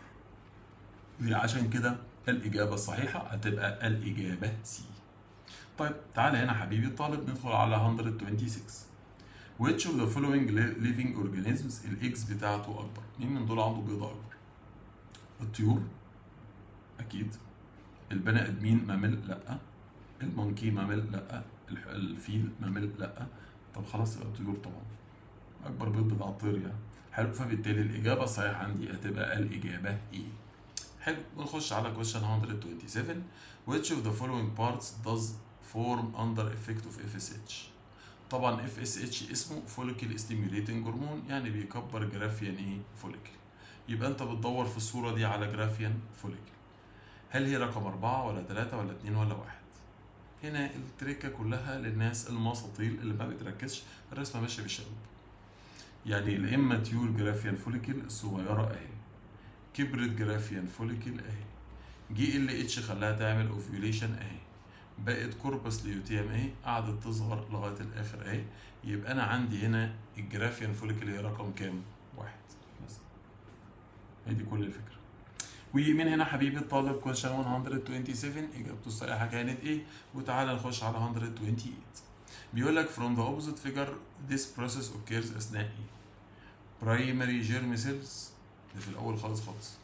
A: عشان كده الاجابه الصحيحه هتبقى الاجابه سي. طيب تعالى هنا حبيبي الطالب ندخل على 126. Which of the following living organisms الاكس بتاعته اكبر؟ مين من دول عنده بيضة اكبر؟ الطيور اكيد، البني ادمين مامل لا، المونكي مامل لا، الفيل مامل لا. طب خلاص يبقى الطيور طبعا اكبر بيض بتاع الطير يعني. حلو. فبالتالي الاجابه الصحيحه عندي هتبقى الاجابه ايه. حلو. ونخش على question 127. Which of the following parts does form under effect of FSH؟ طبعا FSH اسمه فوليكل ستيميوليتنج هرمون، يعني بيكبر جرافيان ايه؟ فوليكل. يبقى انت بتدور في الصورة دي على جرافيان فوليكل. هل هي رقم 4 ولا 3 ولا 2 ولا 1؟ هنا التركة كلها للناس المساطيل اللي ما بتركزش، الرسمة ماشية بالشباب. يعني الإما تيور جرافيان فوليكل الصغيرة اهي، كبرت جرافيان فوليكل اهي، جي ال اتش خلاها تعمل اوفيوليشن اهي، بقت كوربس ليوتيم اهي، قعدت تصغر لغايه الاخر اهي. يبقى انا عندي هنا الجرافيان فوليكل هي رقم كام؟ 1 بس. هي دي كل الفكره. ومن هنا حبيبي الطالب question 127 اجابته الصحيحه كانت ايه؟ وتعالى نخش على 128. بيقول لك from the opposite figure this process occurs اثناء ايه؟ primary germ cells، ده في الاول خالص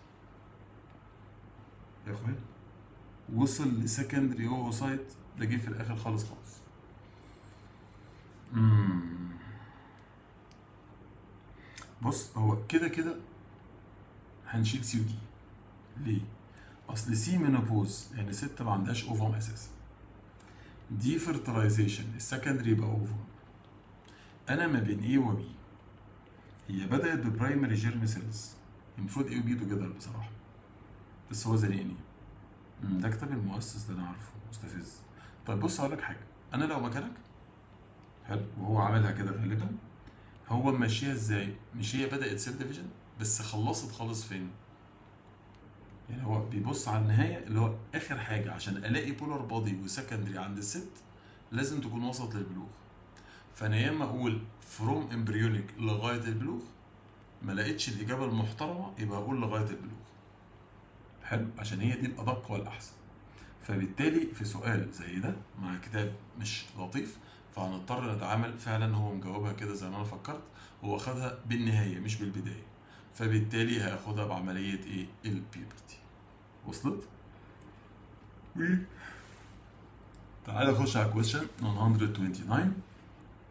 A: يا اخويا، وصل لسكندري اوسايت، ده جه في الاخر خالص. بص هو كده هنشيل سي ودي. ليه؟ اصل سي مينوبوز يعني ست ما عندهاش اوفم اساسا، دي فيرتلايزيشن السكندري يبقى اوفم. انا ما بين ايه وبي، هي بدات ببرايمري جيرم سيلز، المفروض ايه وبي توجذر بصراحه، بس هو زنقني. ده كتاب المؤسس ده انا عارفه مستفز. طيب بص هقول لك حاجه، انا لو مكانك حلو وهو عاملها كده غالبا، هو ماشيها ازاي؟ مش هي بدات سيل ديفيجن بس خلصت خالص فين؟ يعني هو بيبص على النهايه اللي هو اخر حاجه، عشان الاقي بولار بادي وسكندري عند الست لازم تكون وصلت للبلوغ. فانا يا اما اقول فروم امبريونيك لغايه البلوغ، ما لقيتش الاجابه المحترمه يبقى اقول لغايه البلوغ. حلو، عشان هي دي الادق والاحسن. فبالتالي في سؤال زي ده مع كتاب مش لطيف، فهنضطر نتعامل فعلا هو مجاوبها كده زي ما انا فكرت، هو خدها بالنهايه مش بالبدايه، فبالتالي هياخدها بعمليه ايه؟ البيوبرتي. وصلت؟ تعالى نخش على question 129.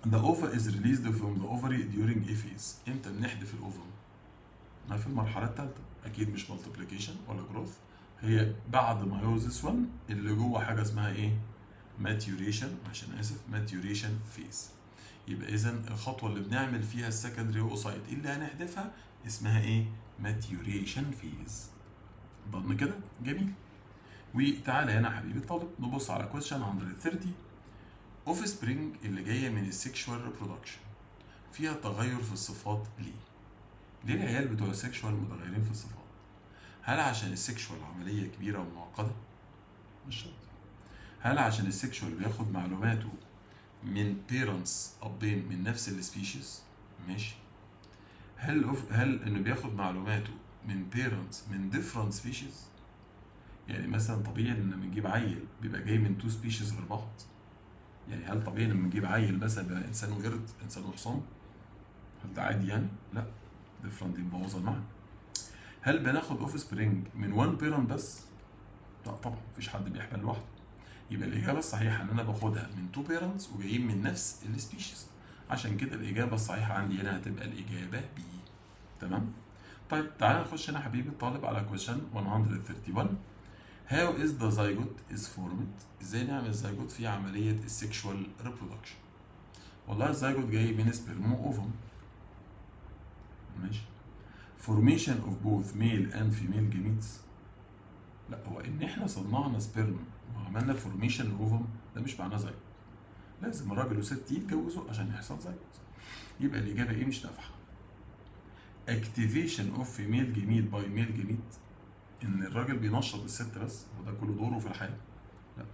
A: The ova is released from the ovary during a phase. امتى بنحذف الاوفم؟ ما في المرحلة الثالثة، أكيد مش multiplication ولا growth، هي بعد مايوزيس 1 اللي جوه حاجة اسمها إيه؟ maturation، عشان آسف maturation phase. يبقى إذا الخطوة اللي بنعمل فيها السكندري اوسايت اللي هنحذفها اسمها إيه؟ maturation phase. ضمن كده؟ جميل. وتعالى هنا يا حبيبي الطالب نبص على question 130. اوف سبرينج اللي جايه من السكشوال ريبرودكشن فيها تغير في الصفات ليه؟ ليه العيال بتوع السكشوال متغيرين في الصفات؟ هل عشان السكشوال عمليه كبيره ومعقده؟ مش شرط. هل عشان السكشوال بياخد معلوماته من بيرنتس ابين من نفس السبيشيز؟ ماشي. هل انه بياخد معلوماته من بيرنتس من ديفرنت سبيشيز؟ يعني مثلا طبيعي ان لما نجيب عيل بيبقى جاي من تو سبيشيز غير بعض؟ يعني هل طبيعي لما نجيب عيل مثلا بقى انسان وقرد، انسان وحصان؟ هل ده عادي يعني؟ لا، ديفرنت دي مبوظه المعنى. هل بناخد اوف سبرينج من وان بيرنت بس؟ لا طبعا، مفيش حد بيحمل لوحده. يبقى الاجابه الصحيحه ان انا باخدها من تو بيرنتس وجايين من نفس السبيشيز. عشان كده الاجابه الصحيحه عندي هنا هتبقى الاجابه بي. تمام؟ طيب تعالى نخش هنا حبيبي الطالب على كويشن 131. How is the zygote is formed؟ ازاي نعمل زيجوت في عملية السكشوال ريبرودكشن؟ والله الزيجوت جاي من سبرم واوفم. ماشي. Formation of both male and female gametes؟ لا، هو ان احنا صنعنا سبرم وعملنا فورميشن لاوفم ده مش معناه زيجوت. لازم الراجل والست يتجوزوا عشان يحصل زيجوت. يبقى الإجابة ايه؟ مش نافعة. Activation of female gamete by male gamete، ان الراجل بينشط الست بس وده كله دوره في الحياه؟ لا.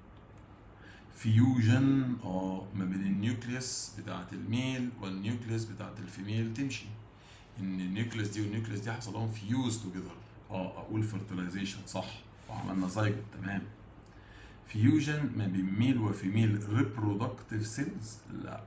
A: فيوجن ما بين النيوكليوس بتاعت الميل والنيوكليوس بتاعت الفيميل تمشي، ان النيوكليوس دي والنيوكليوس دي حصل لهم فيوز توجذر، اقول فيرتلايزيشن صح وعملنا زيجوت. تمام. فيوجن ما بين ميل وفيميل ريبرودكتيف سيلز؟ لا،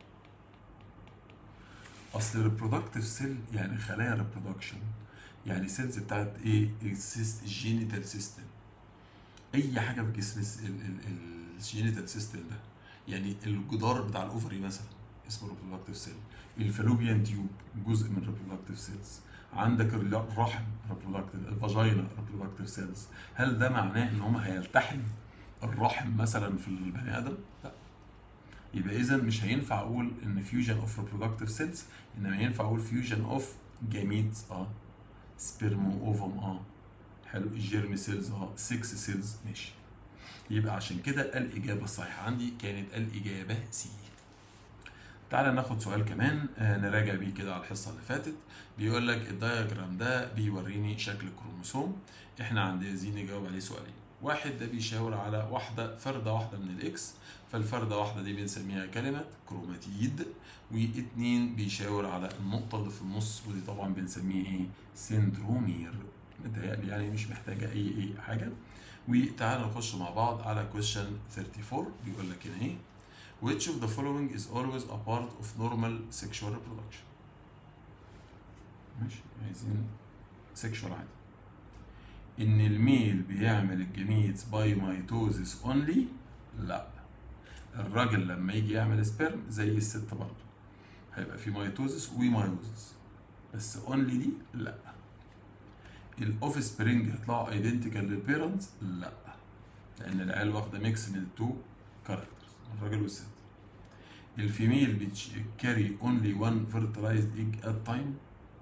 A: اصل ريبرودكتيف سيل يعني خلايا ريبرودكشن، يعني سيلز بتاعت ايه؟ الجينيتال سيستم. اي حاجه في جسم الجينيتال سيستم ده، يعني الجدار بتاع الاوفري مثلا اسمه ريبرودكتيف سيل، الفالوبيان تيوب جزء من ريبرودكتيف سيلز، عندك الرحم ريبرودكتيف، الفاجينا ريبرودكتيف سيلز. هل ده معناه ان هم هيلتحم الرحم مثلا في البني ادم؟ لا. يبقى اذا مش هينفع اقول ان فيوجن اوف ريبرودكتيف سيلز، انما ينفع اقول فيوجن اوف جاميتس، سبرم واوفم، حلو، الجيرم سيلز 6 سيلز. ماشي. يبقى عشان كده الاجابه الصحيحه عندي كانت الاجابه سي. تعالى ناخد سؤال كمان نراجع بيه كده على الحصه اللي فاتت. بيقول لك الدايجرام ده بيوريني شكل الكروموسوم. احنا عايزين نجاوب عليه سؤالين. واحد ده بيشاور على فردة واحدة من الإكس، فالفردة واحدة دي بنسميها كلمة كروماتيد. واتنين بيشاور على النقطة اللي في النص، ودي طبعا بنسميه إيه؟ سندرومير. متهيألي يعني مش محتاجة أي حاجة. وتعالى نخش مع بعض على question 34. بيقول لك هنا إيه؟ Which of the following is always a part of normal sexual reproduction؟ ماشي، عايزين sexual عادي. ان الميل بيعمل الجميتس باي مايتوزيس اونلي؟ لا، الراجل لما يجي يعمل سبيرم زي الست برضه هيبقى في مايتوزيس ومايوزيس، بس اونلي دي لا. الاوف سبرينج هيطلعوا ايدنتيكال للبيرنتس؟ لا، لان العيال واخده ميكس من التو كاركترز الراجل والست. الفيميل بتكاري اونلي 1 fertilized egg at time؟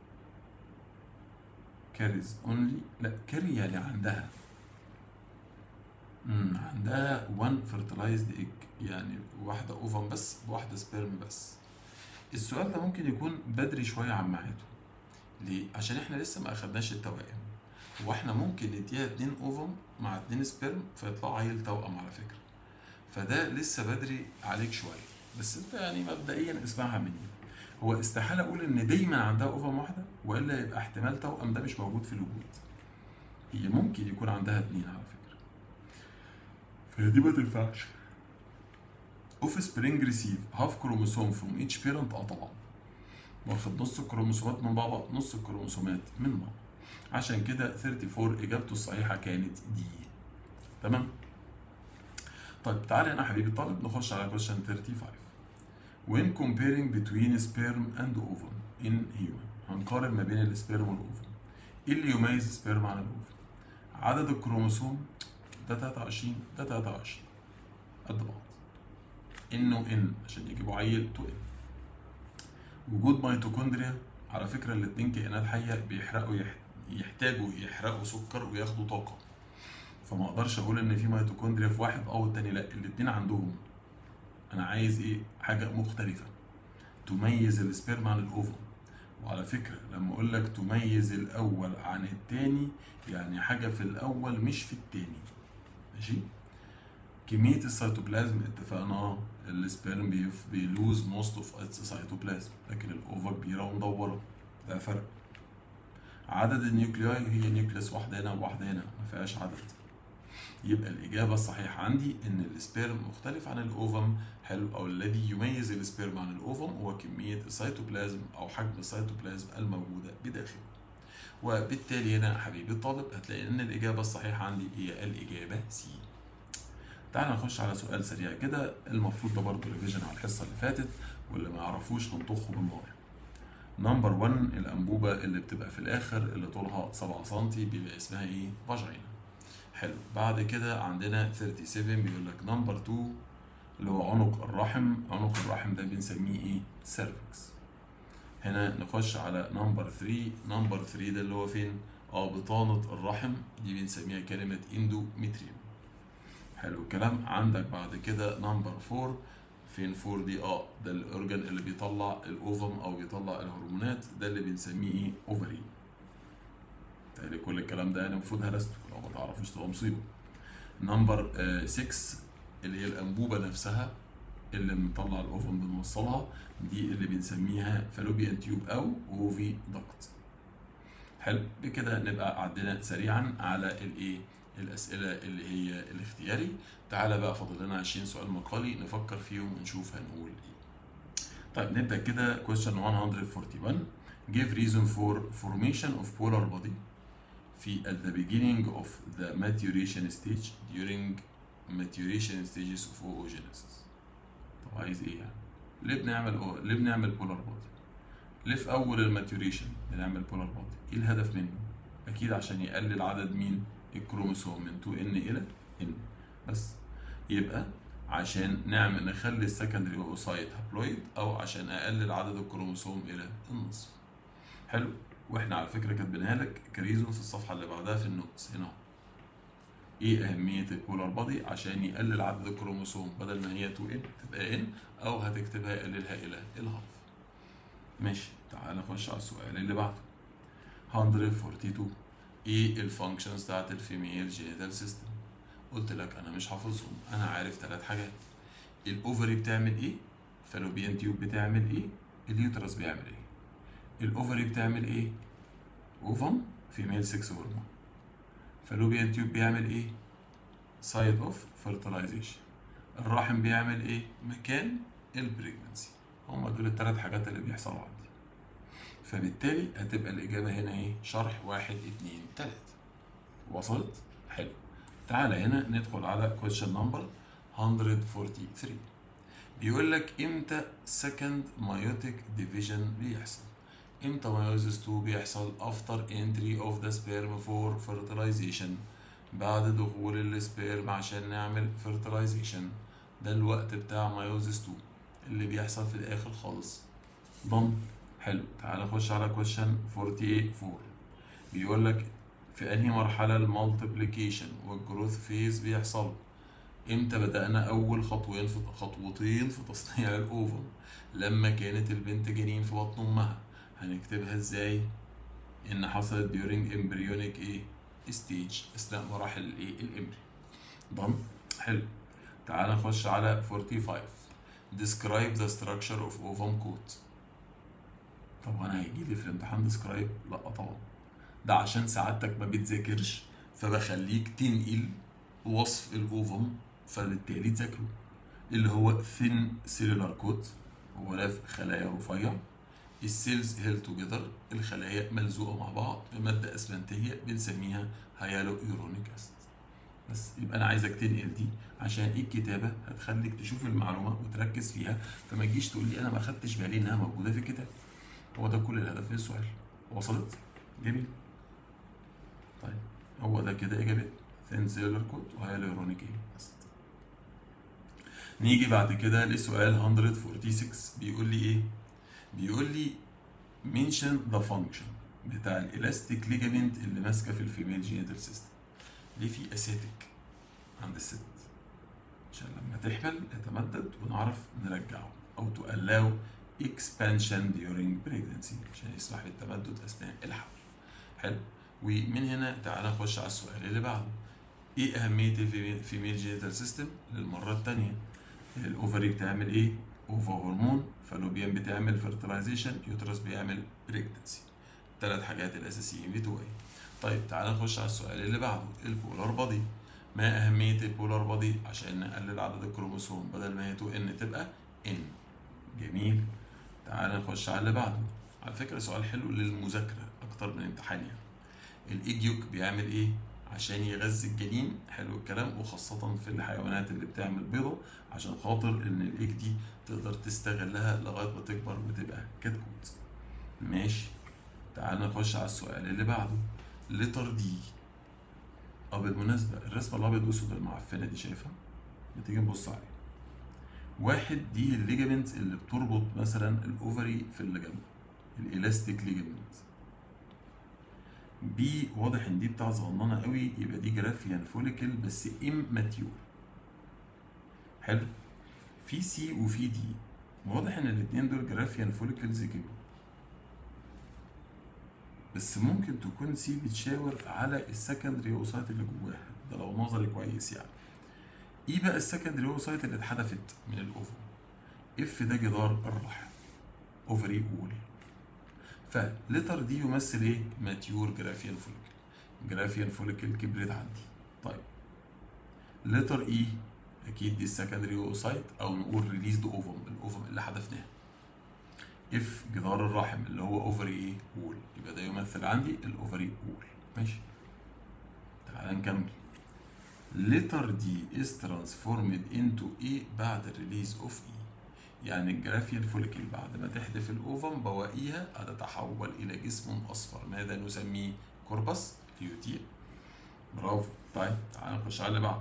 A: كاريز اونلي؟ لا، كاري يعني عندها عندها 1 fertilized egg، يعني واحدة اوفم بس بواحدة سبيرم بس. السؤال ده ممكن يكون بدري شوية عن ميعاده. ليه؟ عشان احنا لسه ما اخدناش التوائم، واحنا ممكن نديها 2 اوفم مع 2 سبيرم فيطلع عيل توأم على فكرة. فده لسه بدري عليك شوية، بس انت يعني مبدئيا اسمعها مني. هو استحالة اقول ان دايما عندها اوفم واحدة، والا يبقى احتمال توأم ده مش موجود في الوجود. هي ممكن يكون عندها 2 على فكرة، فدي ما تنفعش. اوف سبرينج ريسيف هاف كروموسوم فروم ايتش بيرنت؟ طبعا، واخد نص الكروموسومات من بابا نص الكروموسومات من ماما. عشان كده 34 اجابته الصحيحة كانت دي. تمام. طيب تعالى هنا حبيبي الطالب نخش على question 35. when comparing between sperm and ovum in human. هنقارن ما بين السبيرم والاوفم. ايه اللي يميز السبيرم عن الاوفم؟ عدد الكروموسوم، ده 23 ده 23 قد بعض. ان عشان يجيبوا عيل 2 ان. وجود ميتوكوندريا، على فكره الاتنين كائنات حيه بيحرقوا يحتاجوا يحرقوا سكر وياخدوا طاقه، فما اقدرش اقول ان في ميتوكوندريا في واحد او التاني لا، الاتنين عندهم. انا عايز ايه؟ حاجه مختلفه تميز السبيرم عن الاوفم. وعلى فكره لما اقول لك تميز الاول عن التاني، يعني حاجه في الاول مش في التاني. ماشي؟ كميه السيتوبلازم اتفقنا السبيرم بيلوز موست اوف اتس سيتوبلازم، لكن الاوفا كبيره ومدوره، ده فرق. عدد النيوكلياي هي نيوكليس واحده هنا وواحده هنا، ما فيهاش عدد. يبقى الإجابة الصحيحة عندي إن السبيرم مختلف عن الأوفم. حلو. أو الذي يميز السبيرم عن الأوفم هو كمية السيتوبلازم أو حجم السيتوبلازم الموجودة بداخله. وبالتالي هنا حبيبي الطالب هتلاقي إن الإجابة الصحيحة عندي هي الإجابة سي. تعال نخش على سؤال سريع كده، المفروض ده برضه ريفيجن على الحصة اللي فاتت، واللي ما يعرفوش هنطخه بالنار. نمبر 1، الأنبوبة اللي بتبقى في الآخر اللي طولها 7 سم بيبقى اسمها إيه؟ فاجينا. حلو. بعد كده عندنا 37 بيقول لك نمبر 2 اللي هو عنق الرحم. عنق الرحم ده بنسميه ايه؟ سيرفكس. هنا نخش على نمبر 3. نمبر 3 ده اللي هو فين؟ بطانة الرحم، دي بنسميها كلمة اندوميتريوم. حلو الكلام. عندك بعد كده نمبر 4. فين 4 دي؟ ده الاورجن اللي بيطلع الاوفم او بيطلع الهرمونات، ده اللي بنسميه ايه؟ اوفري. يعني كل الكلام ده يعني المفروض هرسته، لو ما تعرفوش تبقى مصيبه. نمبر 6 اللي هي الانبوبه نفسها اللي بنطلع الاوفم بنوصلها، دي اللي بنسميها فالوبيان تيوب او اوفي دكت. حلو. بكده نبقى عدينا سريعا على الايه؟ الاسئله اللي هي الاختياري. تعالى بقى فاضل لنا 20 سؤال مقالي نفكر فيهم ونشوف هنقول ايه. طيب نبدا كده. question 141 give reason for formation of polar body في at the beginning of the maturation stage during maturation stages of oogenesis. طب عايز ايه يعني؟ ليه بنعمل polar body؟ ليه في اول الماتيوريشن بنعمل polar body؟ ايه الهدف منه؟ اكيد عشان يقلل عدد مين؟ الكروموسوم من 2n الى n بس. يبقى عشان نخلي السكندري اوسايت هابلويد، او عشان اقلل عدد الكروموسوم الى النصف. حلو. واحنا على فكره كاتبينها لك كريزون في الصفحه اللي بعدها في النوتس هنا. ايه اهميه البولار بادي؟ عشان يقلل عدد الكروموسوم، بدل ما هي 2n تبقى n، او هتكتبها يقللها الى الهاف. ماشي. تعال نخش على السؤال اللي بعده. 142 ايه الفانكشنز بتاعت الفيميل جينيتال سيستم؟ قلت لك انا مش حافظهم، انا عارف 3 حاجات. الاوفري بتعمل ايه؟ فالوبيان تيوب بتعمل ايه؟ اليوترس بيعمل ايه؟ الاوفري بتعمل ايه؟ اوفم فيميل 6 هرمون. فالوبيان تيوب بيعمل ايه؟ سايد اوف فيرتلايزيشن. الرحم بيعمل ايه؟ مكان البريجنسي. هما دول ال3 حاجات اللي بيحصلوا عندي. فبالتالي هتبقى الاجابه هنا ايه؟ شرح 1 2 3. وصلت؟ حلو. تعالى هنا ندخل على question number 143. بيقول لك امتى second meiotic division بيحصل؟ امتى meiosis 2 بيحصل؟ after entry of the sperm for fertilization. بعد دخول السبيرم عشان نعمل fertilization. ده الوقت بتاع meiosis 2 اللي بيحصل في الاخر خالص. ضم. حلو. تعال نخش على question 48. بيقول لك في انهي مرحله المالتيبليكيشن والجروث فيز بيحصل؟ امتى بدأنا أول خطوتين في تصنيع الأوفم؟ لما كانت البنت جنين في بطن أمها. هنكتبها إزاي؟ إن حصلت during embryonic إيه؟ stage، أثناء مراحل الإيه؟ الإمبريو. ضم. حلو. تعال نخش على 45. describe the structure of ovum coat. طبعا هيجيلي في الامتحان describe؟ لأ طبعا، ده عشان سعادتك ما بتذاكرش فبخليك تنقل وصف الأوفم، فبالتالي تذاكره. اللي هو thin cellular coat، غلاف خلايا رفيع. السيلز هيل توجذر، الخلايا ملزوقه مع بعض بماده اسمنتيه بنسميها هيالورونيك اسيد. بس يبقى انا عايزك تنقل دي عشان الكتابه هتخليك تشوف المعلومه وتركز فيها، فما تجيش تقول لي انا ما خدتش بالي انها موجوده في الكتاب. هو ده كل الهدف من السؤال. وصلت؟ جميل. طيب هو ده كده اجابات ثين سيلر كود وهيالورونيك اسيد. نيجي بعد كده لسؤال 146 بيقول لي ايه؟ بيقول لي mention the function بتاع الالاستيك ليجامنت اللي ماسكه في الفيميل جينيتال سيستم. ليه في اسيتك عند الست؟ عشان لما تحمل يتمدد ونعرف نرجعه، او to allow expansion during pregnancy عشان يسمح بالتمدد اثناء الحمل. حلو. ومن هنا تعالى نخش على السؤال اللي بعده. ايه اهميه الفيميل جينيتال سيستم للمره الثانيه؟ الاوفري بتعمل ايه؟ اوفا هرمون، فالوبيان بتعمل فيرتلايزيشن، يوترس بيعمل بريجنسي. الثلاث حاجات الاساسيين بتوعي. طيب تعالى نخش على السؤال اللي بعده. البولار بادي. ما اهميه البولار بادي؟ عشان نقلل عدد الكروموسوم، بدل ما هي 2 ان تبقى ان. جميل. تعالى نخش على اللي بعده. على فكره سؤال حلو للمذاكره اكتر من امتحان يعني. الايجيوك بيعمل ايه؟ عشان يغذي الجنين. حلو الكلام. وخاصة في الحيوانات اللي بتعمل بيضة، عشان خاطر ان الايج دي تقدر تستغلها لغاية ما تكبر وتبقى كتكوت. ماشي. تعال نخش على السؤال اللي بعده. لتر دي. بالمناسبة الرسمة الابيض والاسود المعفنة دي شايفها؟ ما تيجي نبص عليها. واحد دي الليجامنت اللي بتربط مثلا الاوفري في اللي جنبه، الالاستيك ليجامنت. بي واضح ان دي بتاع صغننه قوي، يبقى دي جرافيان فوليكل بس اماتيور. حلو. في سي وفي دي، واضح ان الاثنين دول جرافيان فوليكلز كده، بس ممكن تكون سي بتشاور على السكندري اوسايت اللي جواها، ده لو نظري كويس يعني. ايه بقى السكندري اوسايت اللي اتحدفت من الاوفر؟ اف ده جدار الرحم، اوفري وول. فلتر دي يمثل ايه؟ ماتيور جرافيان فوليكل. جرافيان فوليكل كبرت عندي. طيب لتر اي اكيد دي السكندري اوسايت، او نقول ريليزد اوفم، الاوفم اللي حدفناه. اف جدار الرحم اللي هو اوفري ايه؟ وول، يبقى ده يمثل عندي الاوفري وول. ماشي. تعال نكمل. لتر دي is transformed into ايه بعد الريليز اوف اي؟ يعني الجرافيان فوليكل بعد ما تحدف الاوفم بواقيها هتتحول الى جسم اصفر، ماذا نسميه؟ كوربس ليوتيم. برافو. طيب تعال نخش على اللي بعده.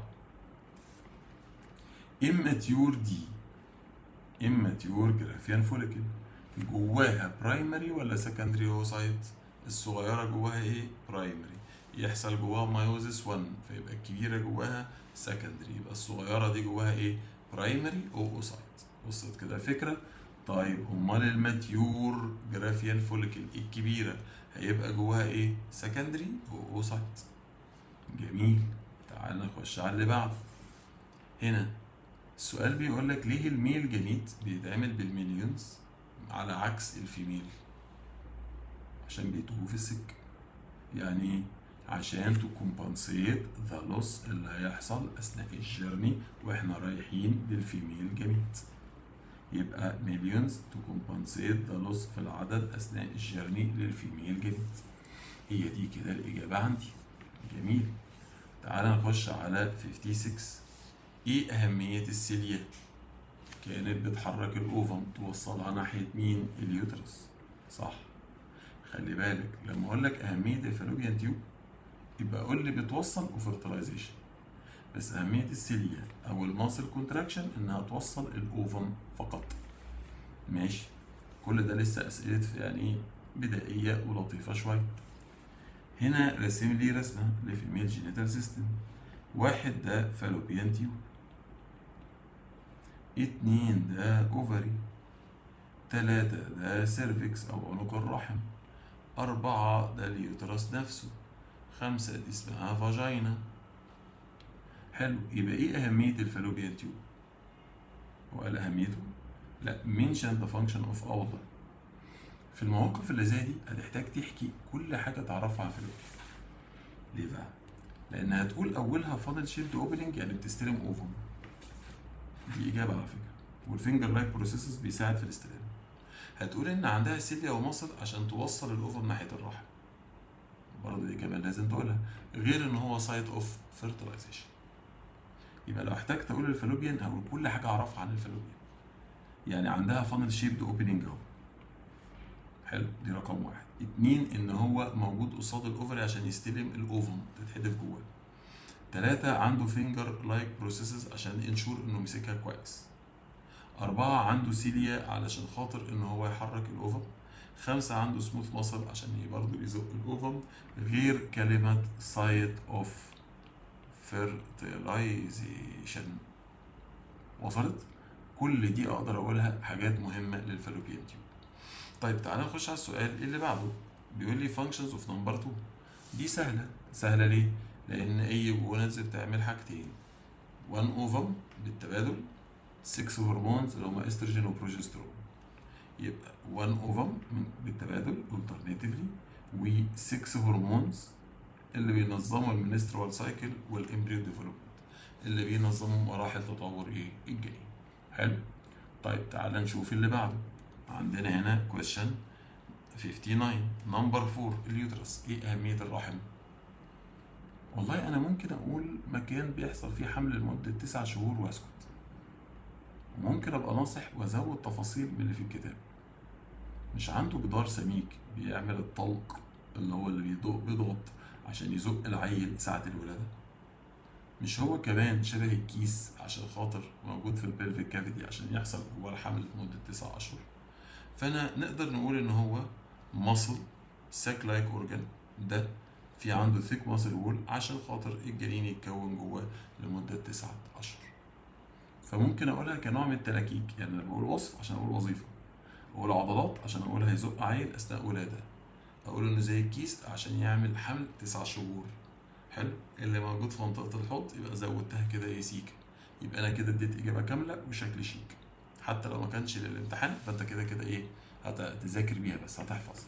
A: immature دي، immature جرافيان فوليكل جواها برايمري ولا سكندري اوسايت؟ الصغيره جواها ايه؟ برايمري. يحصل جواها مايوزيس 1 فيبقى الكبيره جواها سكندري، يبقى الصغيره دي جواها ايه؟ برايمري او اوسايت. وصلت كده الفكره؟ طيب امال الماتيور جرافيان فوليكل الكبيره هيبقى جواها ايه؟ سكندري او اوسايت. جميل. تعال نخش على اللي بعده. هنا السؤال بيقول لك ليه الميل جنيت بيتعمل بالمليونز على عكس الفيميل؟ عشان بيتوه في السكة. يعني ايه؟ عشان تكمبنسيت ذا لوس اللي هيحصل اثناء الجيرني واحنا رايحين للفيميل جنيت. يبقى مليونز تكمبنسيت ذا لوس في العدد اثناء الجيرني للفيميل جنيت. هي دي كده الاجابة عندي. جميل. تعال نخش على 56. ايه اهمية السيليا؟ كانت بتحرك الاوفم توصلها ناحية مين؟ اليوترس. صح. خلي بالك لما اقول لك اهمية الفالوبيان تيوب يبقى قول لي بتوصل وفيرتلايزيشن، بس اهمية السيليا او الماسل كونتراكشن انها توصل الاوفم فقط. ماشي. كل ده لسه اسئلة يعني بدائية ولطيفة شوية. هنا رسم لي رسمة لفيميل جينيتال سيستم. واحد ده فالوبيان تيوب، 2 ده اوفري، 3 ده سيرفكس او عنق الرحم، 4 ده اليوترس نفسه، 5 دي اسمها فاجينا. حلو. يبقى ايه اهمية الفالوبيان تيوب؟ وقال اهميته؟ لا، mention the function of all. في المواقف اللي زي دي هتحتاج تحكي كل حاجة تعرفها عن الفالوبيان. ليه بقى؟ لان هتقول اولها فانل شيبد اوبننج يعني بتستلم اوفم، دي اجابة على فكرة، والفينجر لايك بروسيسز بيساعد في الاستلام. هتقول ان عندها سيليا ومصل عشان توصل الاوفم ناحيه الرحم، برضه دي كمان لازم تقولها، غير ان هو سايت اوف فيرتلايزيشن. يبقى لو احتجت اقول الفالوبيان هقول كل حاجه اعرفها عن الفالوبيان. يعني عندها فانل شيبد اوبننج اهو. حلو، دي رقم واحد. اتنين، ان هو موجود قصاد الاوفري عشان يستلم الاوفم تتحدف جواه. تلاتة، عنده فينجر لايك بروسيسز عشان ينشور انه مسكها كويس. أربعة، عنده سيليا علشان خاطر ان هو يحرك الاوفم. خمسة، عنده سموث ماسل عشان برضه يزق الاوفم، غير كلمة سايت اوف فيرتلايزيشن. وصلت؟ كل دي اقدر اقولها حاجات مهمة للفالوبيان تيوب. طيب تعالى نخش على السؤال اللي بعده. بيقول لي functions of number 2. دي سهلة ليه؟ لأن أي جونز بتعمل حاجتين: 1 اوفم بالتبادل، 6 هرمونز اللي هما استروجين وبروجسترون. يبقى 1 اوفم بالتبادل alternatively و 6 هرمونز اللي بينظموا المنسترال سايكل والامبريو ديفلوبمنت، اللي بينظموا مراحل تطور الجنين. حلو. طيب تعالى نشوف اللي بعده. عندنا هنا question 59 نمبر 4 اليوترس. ايه اهمية الرحم؟ والله انا ممكن اقول مكان بيحصل فيه حمل لمدة 9 شهور واسكت. ممكن ابقى ناصح وازود تفاصيل من اللي في الكتاب. مش عنده جدار سميك بيعمل الطلق اللي هو اللي بيضغط عشان يزق العيل ساعة الولادة؟ مش هو كمان شبه الكيس عشان خاطر موجود في البلفيك كافيتي عشان يحصل جواه الحمل لمدة 9 اشهر؟ فانا نقدر نقول ان هو مصل ساك لايك اورجان، ده في عنده ثيك ماسل وول عشان خاطر الجنين يتكون جواه لمدة 9 اشهر. فممكن اقولها كنوع من التلاكيك، يعني انا بقول وصف عشان اقول وظيفة، اقول عضلات عشان اقول هيزق عيل اثناء ولادة، اقول انه زي الكيس عشان يعمل حمل 9 شهور. حلو، اللي موجود في منطقة الحوض يبقى زودتها كده ايه سيكا، يبقى انا كده اديت اجابة كاملة وشكل شيك. حتى لو ما كانش للامتحان فانت كده كده ايه هتذاكر بيها بس هتحفظ.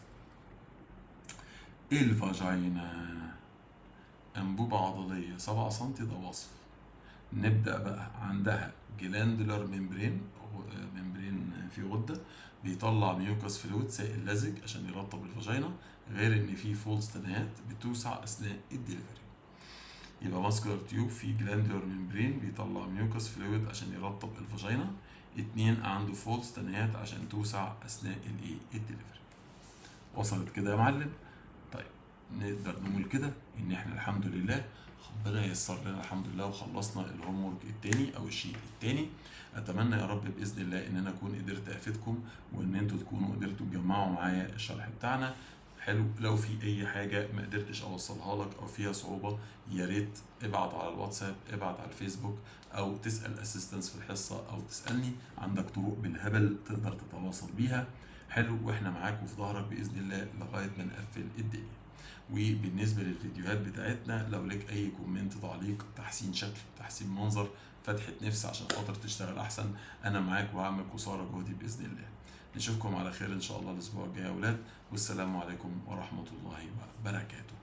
A: ايه الفاجينا؟ انبوبة عضلية 7 سنتي، ده وصف. نبدأ بقى. عندها جلاندولار ممبرين في غدة بيطلع ميوكس فلويد سائل لزج عشان يرطب الفاجينا، غير ان في فولز تنايات بتوسع اثناء الدليفري. يبقى ماسكولار تيوب في جلاندولار ممبرين بيطلع ميوكس فلويد عشان يرطب الفاجينا. 2، عنده فولز تنايات عشان توسع اثناء الدليفري. وصلت كده يا معلم؟ طيب نقدر نقول كده ان احنا الحمد لله ربنا ييسر لنا الحمد لله وخلصنا الهوم ورك التاني او الشيت التاني. اتمنى يا رب باذن الله ان انا اكون قدرت افيدكم وان انتوا تكونوا قدرتوا تجمعوا معايا الشرح بتاعنا. حلو، لو في اي حاجه ما قدرتش اوصلها لك او فيها صعوبه يا ريت ابعت على الواتساب، ابعت على الفيسبوك، او تسال اسيستنس في الحصه، او تسالني. عندك طرق بالهبل تقدر تتواصل بيها. حلو، واحنا معاك وفي ظهرك باذن الله لغايه ما نقفل الدنيا. وبالنسبه للفيديوهات بتاعتنا لو لك اي كومنت، تعليق، تحسين شكل، تحسين منظر، فتحه نفس عشان خاطر تشتغل احسن، انا معاك وهعمل قصارى جهدي باذن الله. نشوفكم على خير ان شاء الله الاسبوع الجاي يا اولاد، والسلام عليكم ورحمه الله وبركاته.